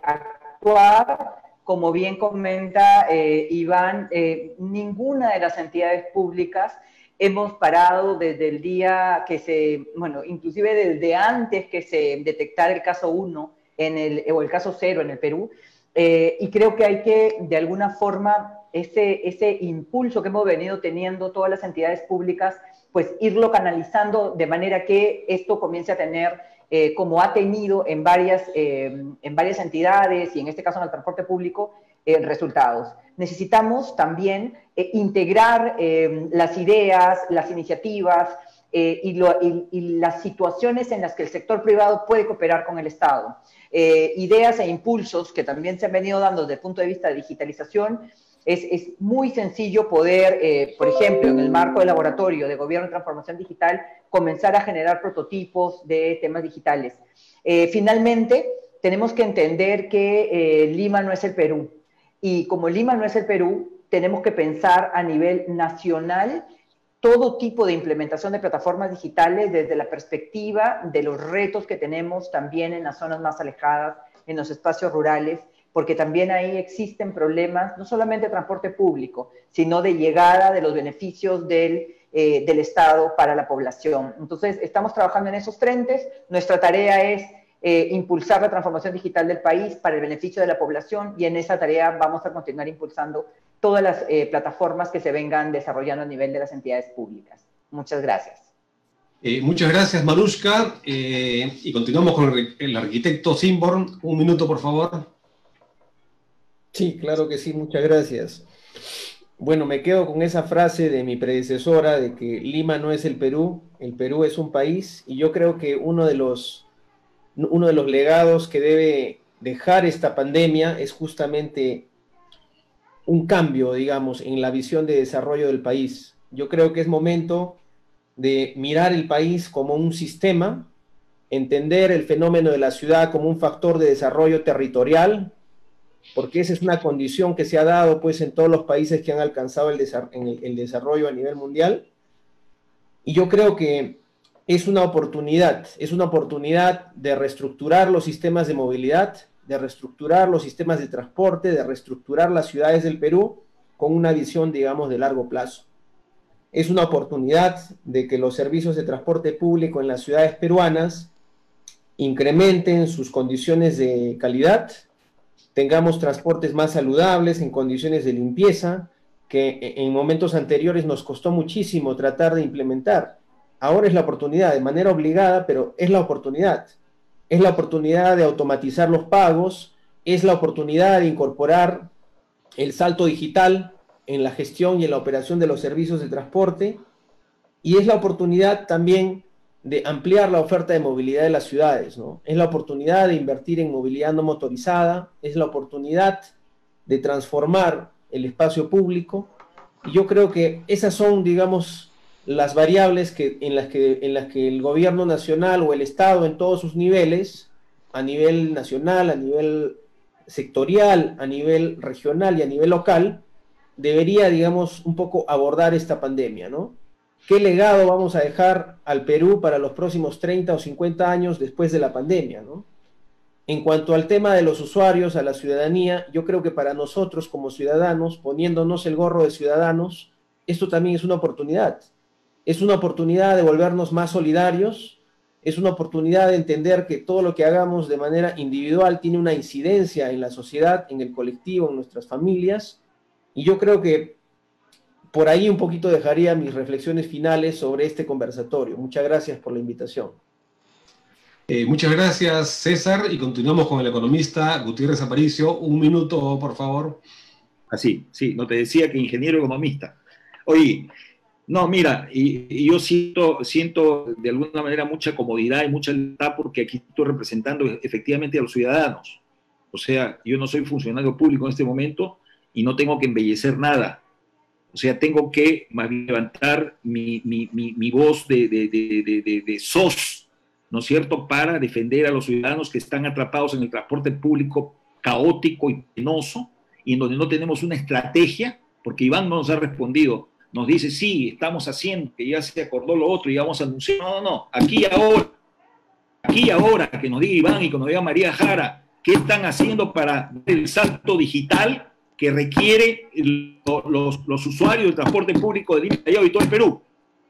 actuar. Como bien comenta eh, Iván, eh, ninguna de las entidades públicas hemos parado desde el día que se, bueno, inclusive desde antes que se detectara el caso uno en el, o el caso cero en el Perú, eh, y creo que hay que, de alguna forma, ese, ese impulso que hemos venido teniendo todas las entidades públicas, pues irlo canalizando de manera que esto comience a tener, eh, como ha tenido en varias, eh, en varias entidades, y en este caso en el transporte público, eh, resultados. Necesitamos también eh, integrar eh, las ideas, las iniciativas eh, y, lo, y, y las situaciones en las que el sector privado puede cooperar con el Estado. Eh, ideas e impulsos que también se han venido dando desde el punto de vista de digitalización. Es, es muy sencillo poder, eh, por ejemplo, en el marco del laboratorio de Gobierno y Transformación Digital, comenzar a generar prototipos de temas digitales. Eh, finalmente, tenemos que entender que eh, Lima no es el Perú. Y como Lima no es el Perú, tenemos que pensar a nivel nacional todo tipo de implementación de plataformas digitales desde la perspectiva de los retos que tenemos también en las zonas más alejadas, en los espacios rurales, porque también ahí existen problemas, no solamente de transporte público, sino de llegada de los beneficios del, eh, del Estado para la población. Entonces, estamos trabajando en esos frentes. Nuestra tarea es Eh, impulsar la transformación digital del país para el beneficio de la población, y en esa tarea vamos a continuar impulsando todas las eh, plataformas que se vengan desarrollando a nivel de las entidades públicas. Muchas gracias. Eh, muchas gracias, Marushka. Eh, y continuamos con el, el arquitecto Simborn. Un minuto, por favor. Sí, claro que sí, muchas gracias. Bueno, me quedo con esa frase de mi predecesora de que Lima no es el Perú, el Perú es un país, y yo creo que uno de los Uno de los legados que debe dejar esta pandemia es justamente un cambio, digamos, en la visión de desarrollo del país. Yo creo que es momento de mirar el país como un sistema, entender el fenómeno de la ciudad como un factor de desarrollo territorial, porque esa es una condición que se ha dado pues en todos los países que han alcanzado el, desar- en el, el desarrollo a nivel mundial. Y yo creo que es una oportunidad, es una oportunidad de reestructurar los sistemas de movilidad, de reestructurar los sistemas de transporte, de reestructurar las ciudades del Perú con una visión, digamos, de largo plazo. Es una oportunidad de que los servicios de transporte público en las ciudades peruanas incrementen sus condiciones de calidad, tengamos transportes más saludables en condiciones de limpieza, que en momentos anteriores nos costó muchísimo tratar de implementar. Ahora es la oportunidad, de manera obligada, pero es la oportunidad. Es la oportunidad de automatizar los pagos, es la oportunidad de incorporar el salto digital en la gestión y en la operación de los servicios de transporte, y es la oportunidad también de ampliar la oferta de movilidad de las ciudades, ¿no? Es la oportunidad de invertir en movilidad no motorizada, es la oportunidad de transformar el espacio público, y yo creo que esas son, digamos, las variables que, en, las que, en las que el gobierno nacional o el Estado en todos sus niveles, a nivel nacional, a nivel sectorial, a nivel regional y a nivel local, debería, digamos, un poco abordar esta pandemia, ¿no? ¿Qué legado vamos a dejar al Perú para los próximos treinta o cincuenta años después de la pandemia, ¿no? En cuanto al tema de los usuarios, a la ciudadanía, yo creo que para nosotros como ciudadanos, poniéndonos el gorro de ciudadanos, esto también es una oportunidad. Es una oportunidad de volvernos más solidarios, es una oportunidad de entender que todo lo que hagamos de manera individual tiene una incidencia en la sociedad, en el colectivo, en nuestras familias, y yo creo que por ahí un poquito dejaría mis reflexiones finales sobre este conversatorio. Muchas gracias por la invitación. Eh, muchas gracias, César, y continuamos con el economista Gutiérrez Aparicio. Un minuto, por favor. Así, sí, no te decía que ingeniero economista. Oye, no, mira, y, y yo siento, siento de alguna manera mucha comodidad y mucha libertad porque aquí estoy representando efectivamente a los ciudadanos. O sea, yo no soy funcionario público en este momento y no tengo que embellecer nada. O sea, tengo que más bien levantar mi, mi, mi, mi voz de, de, de, de, de, de S O S, ¿no es cierto?, para defender a los ciudadanos que están atrapados en el transporte público caótico y penoso, y en donde no tenemos una estrategia, porque Iván no nos ha respondido. Nos dice, sí, estamos haciendo, que ya se acordó lo otro y vamos a anunciar. No, no, no, aquí y ahora, aquí y ahora, que nos diga Iván y que nos diga María Jara, ¿qué están haciendo para el salto digital que requiere los, los usuarios del transporte público de Lima y todo el Perú?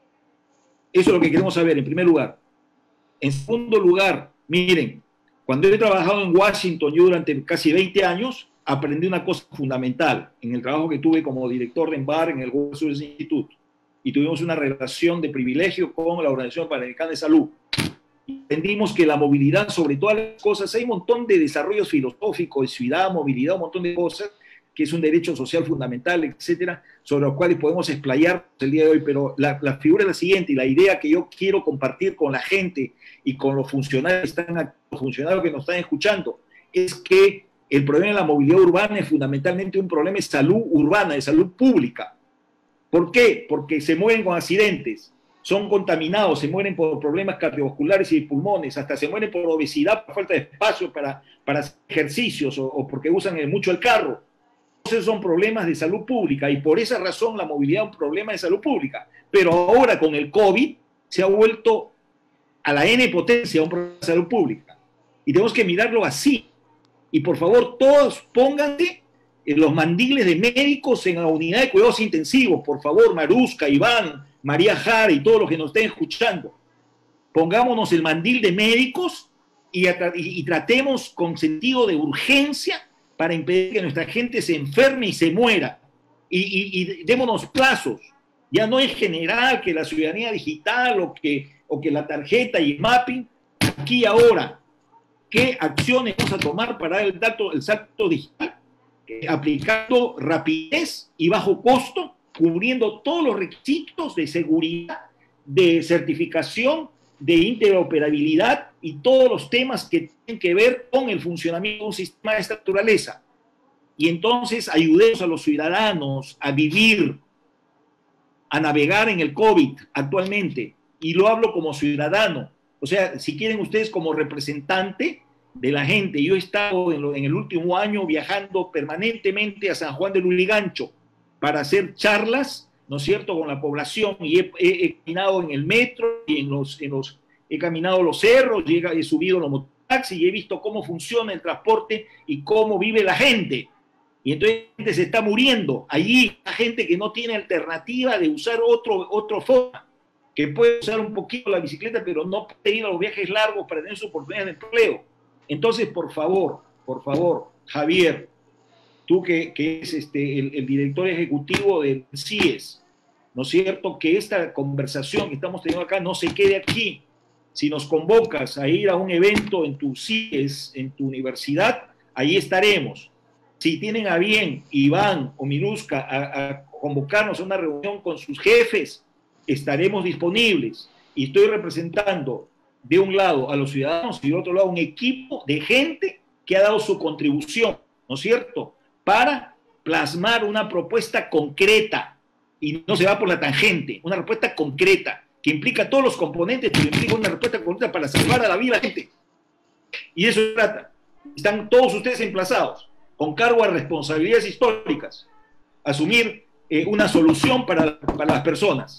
Eso es lo que queremos saber, en primer lugar. En segundo lugar, miren, cuando he trabajado en Washington, yo durante casi veinte años, aprendí una cosa fundamental en el trabajo que tuve como director de EMBAR en el World Service Institute, y tuvimos una relación de privilegio con la Organización Panamericana de Salud. Entendimos que la movilidad, sobre todas las cosas, hay un montón de desarrollos filosóficos, de ciudad, movilidad, un montón de cosas, que es un derecho social fundamental, etcétera, sobre los cuales podemos explayar el día de hoy, pero la, la figura es la siguiente, y la idea que yo quiero compartir con la gente y con los funcionarios que, están, los funcionarios que nos están escuchando, es que el problema de la movilidad urbana es fundamentalmente un problema de salud urbana, de salud pública. ¿Por qué? Porque se mueren con accidentes, son contaminados, se mueren por problemas cardiovasculares y de pulmones, hasta se mueren por obesidad, por falta de espacio para, para hacer ejercicios o, o porque usan mucho el carro. Esos son problemas de salud pública y por esa razón la movilidad es un problema de salud pública. Pero ahora con el COVID se ha vuelto a la N potencia un problema de salud pública. Y tenemos que mirarlo así. Y por favor, todos pónganse en los mandiles de médicos en la unidad de cuidados intensivos. Por favor, Marusca, Iván, María Jara y todos los que nos estén escuchando. Pongámonos el mandil de médicos y, y, y tratemos con sentido de urgencia para impedir que nuestra gente se enferme y se muera. Y, y, y démonos plazos. Ya no es general que la ciudadanía digital o que, o que la tarjeta y el mapping, aquí y ahora. ¿Qué acciones vamos a tomar para dar el, dato, el salto digital? Eh, aplicando rapidez y bajo costo, cubriendo todos los requisitos de seguridad, de certificación, de interoperabilidad y todos los temas que tienen que ver con el funcionamiento de un sistema de esta naturaleza. Y entonces ayudemos a los ciudadanos a vivir, a navegar en el COVID actualmente. Y lo hablo como ciudadano. O sea, si quieren ustedes como representante de la gente, yo he estado en, lo, en el último año viajando permanentemente a San Juan de Lurigancho para hacer charlas, ¿no es cierto?, con la población, y he, he, he caminado en el metro, y en los, en los, he caminado los cerros, y he, he subido los mototaxis, y he visto cómo funciona el transporte y cómo vive la gente. Y entonces la gente se está muriendo. Allí hay gente que no tiene alternativa de usar otro, otro forma, que puede usar un poquito la bicicleta, pero no puede ir a los viajes largos para tener su oportunidad de empleo. Entonces, por favor, por favor, Javier, tú que, que es este, el, el director ejecutivo del C I E S, ¿no es cierto?, que esta conversación que estamos teniendo acá no se quede aquí. Si nos convocas a ir a un evento en tu C I E S, en tu universidad, ahí estaremos. Si tienen a bien, Iván o Mirusca, a, a convocarnos a una reunión con sus jefes, estaremos disponibles. Y estoy representando de un lado a los ciudadanos y de otro lado un equipo de gente que ha dado su contribución, ¿no es cierto?, para plasmar una propuesta concreta, y no se va por la tangente, una respuesta concreta, que implica todos los componentes, pero implica una respuesta concreta para salvar a la vida de la gente. Y de eso se trata. Están todos ustedes emplazados, con cargo a responsabilidades históricas, asumir eh, una solución para, para las personas.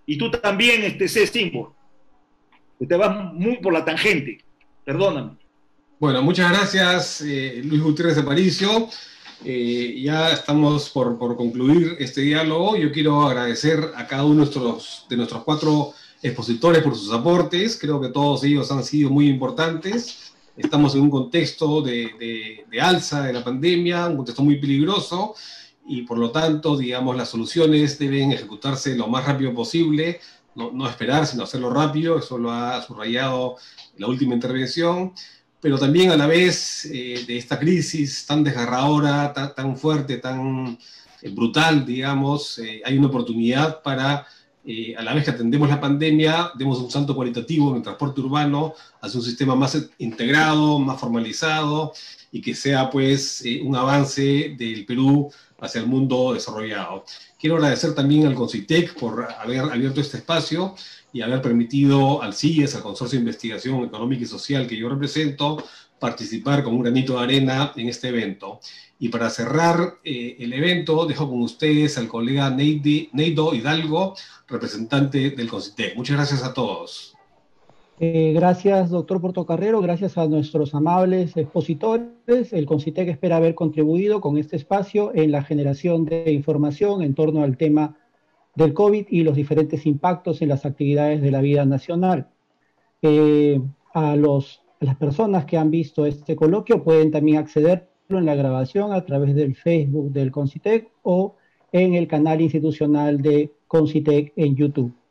Y tú también, este, C. Simbo. Te vas muy por la tangente. Perdóname. Bueno, muchas gracias, eh, Luis Gutiérrez Aparicio. Eh, ya estamos por, por concluir este diálogo. Yo quiero agradecer a cada uno de nuestros, de nuestros cuatro expositores por sus aportes. Creo que todos ellos han sido muy importantes. Estamos en un contexto de, de, de alza de la pandemia, un contexto muy peligroso, y por lo tanto, digamos, las soluciones deben ejecutarse lo más rápido posible, no, no esperar, sino hacerlo rápido. Eso lo ha subrayado la última intervención. Pero también a la vez eh, de esta crisis tan desgarradora, tan, tan fuerte, tan eh, brutal, digamos, eh, hay una oportunidad para, eh, a la vez que atendemos la pandemia, demos un salto cualitativo en el transporte urbano hacia un sistema más integrado, más formalizado, y que sea pues eh, un avance del Perú hacia el mundo desarrollado. Quiero agradecer también al CONCITEC por haber abierto este espacio y haber permitido al C I E S, al Consorcio de Investigación Económica y Social que yo represento, participar con un granito de arena en este evento. Y para cerrar eh, el evento, dejo con ustedes al colega Neidi, Neido Hidalgo, representante del CONCITEC. Muchas gracias a todos. Eh, gracias, doctor Portocarrero, gracias a nuestros amables expositores. El CONCITEC espera haber contribuido con este espacio en la generación de información en torno al tema del COVID y los diferentes impactos en las actividades de la vida nacional. Eh, a, los, a las personas que han visto este coloquio pueden también accederlo en la grabación a través del Facebook del CONCITEC o en el canal institucional de CONCITEC en YouTube.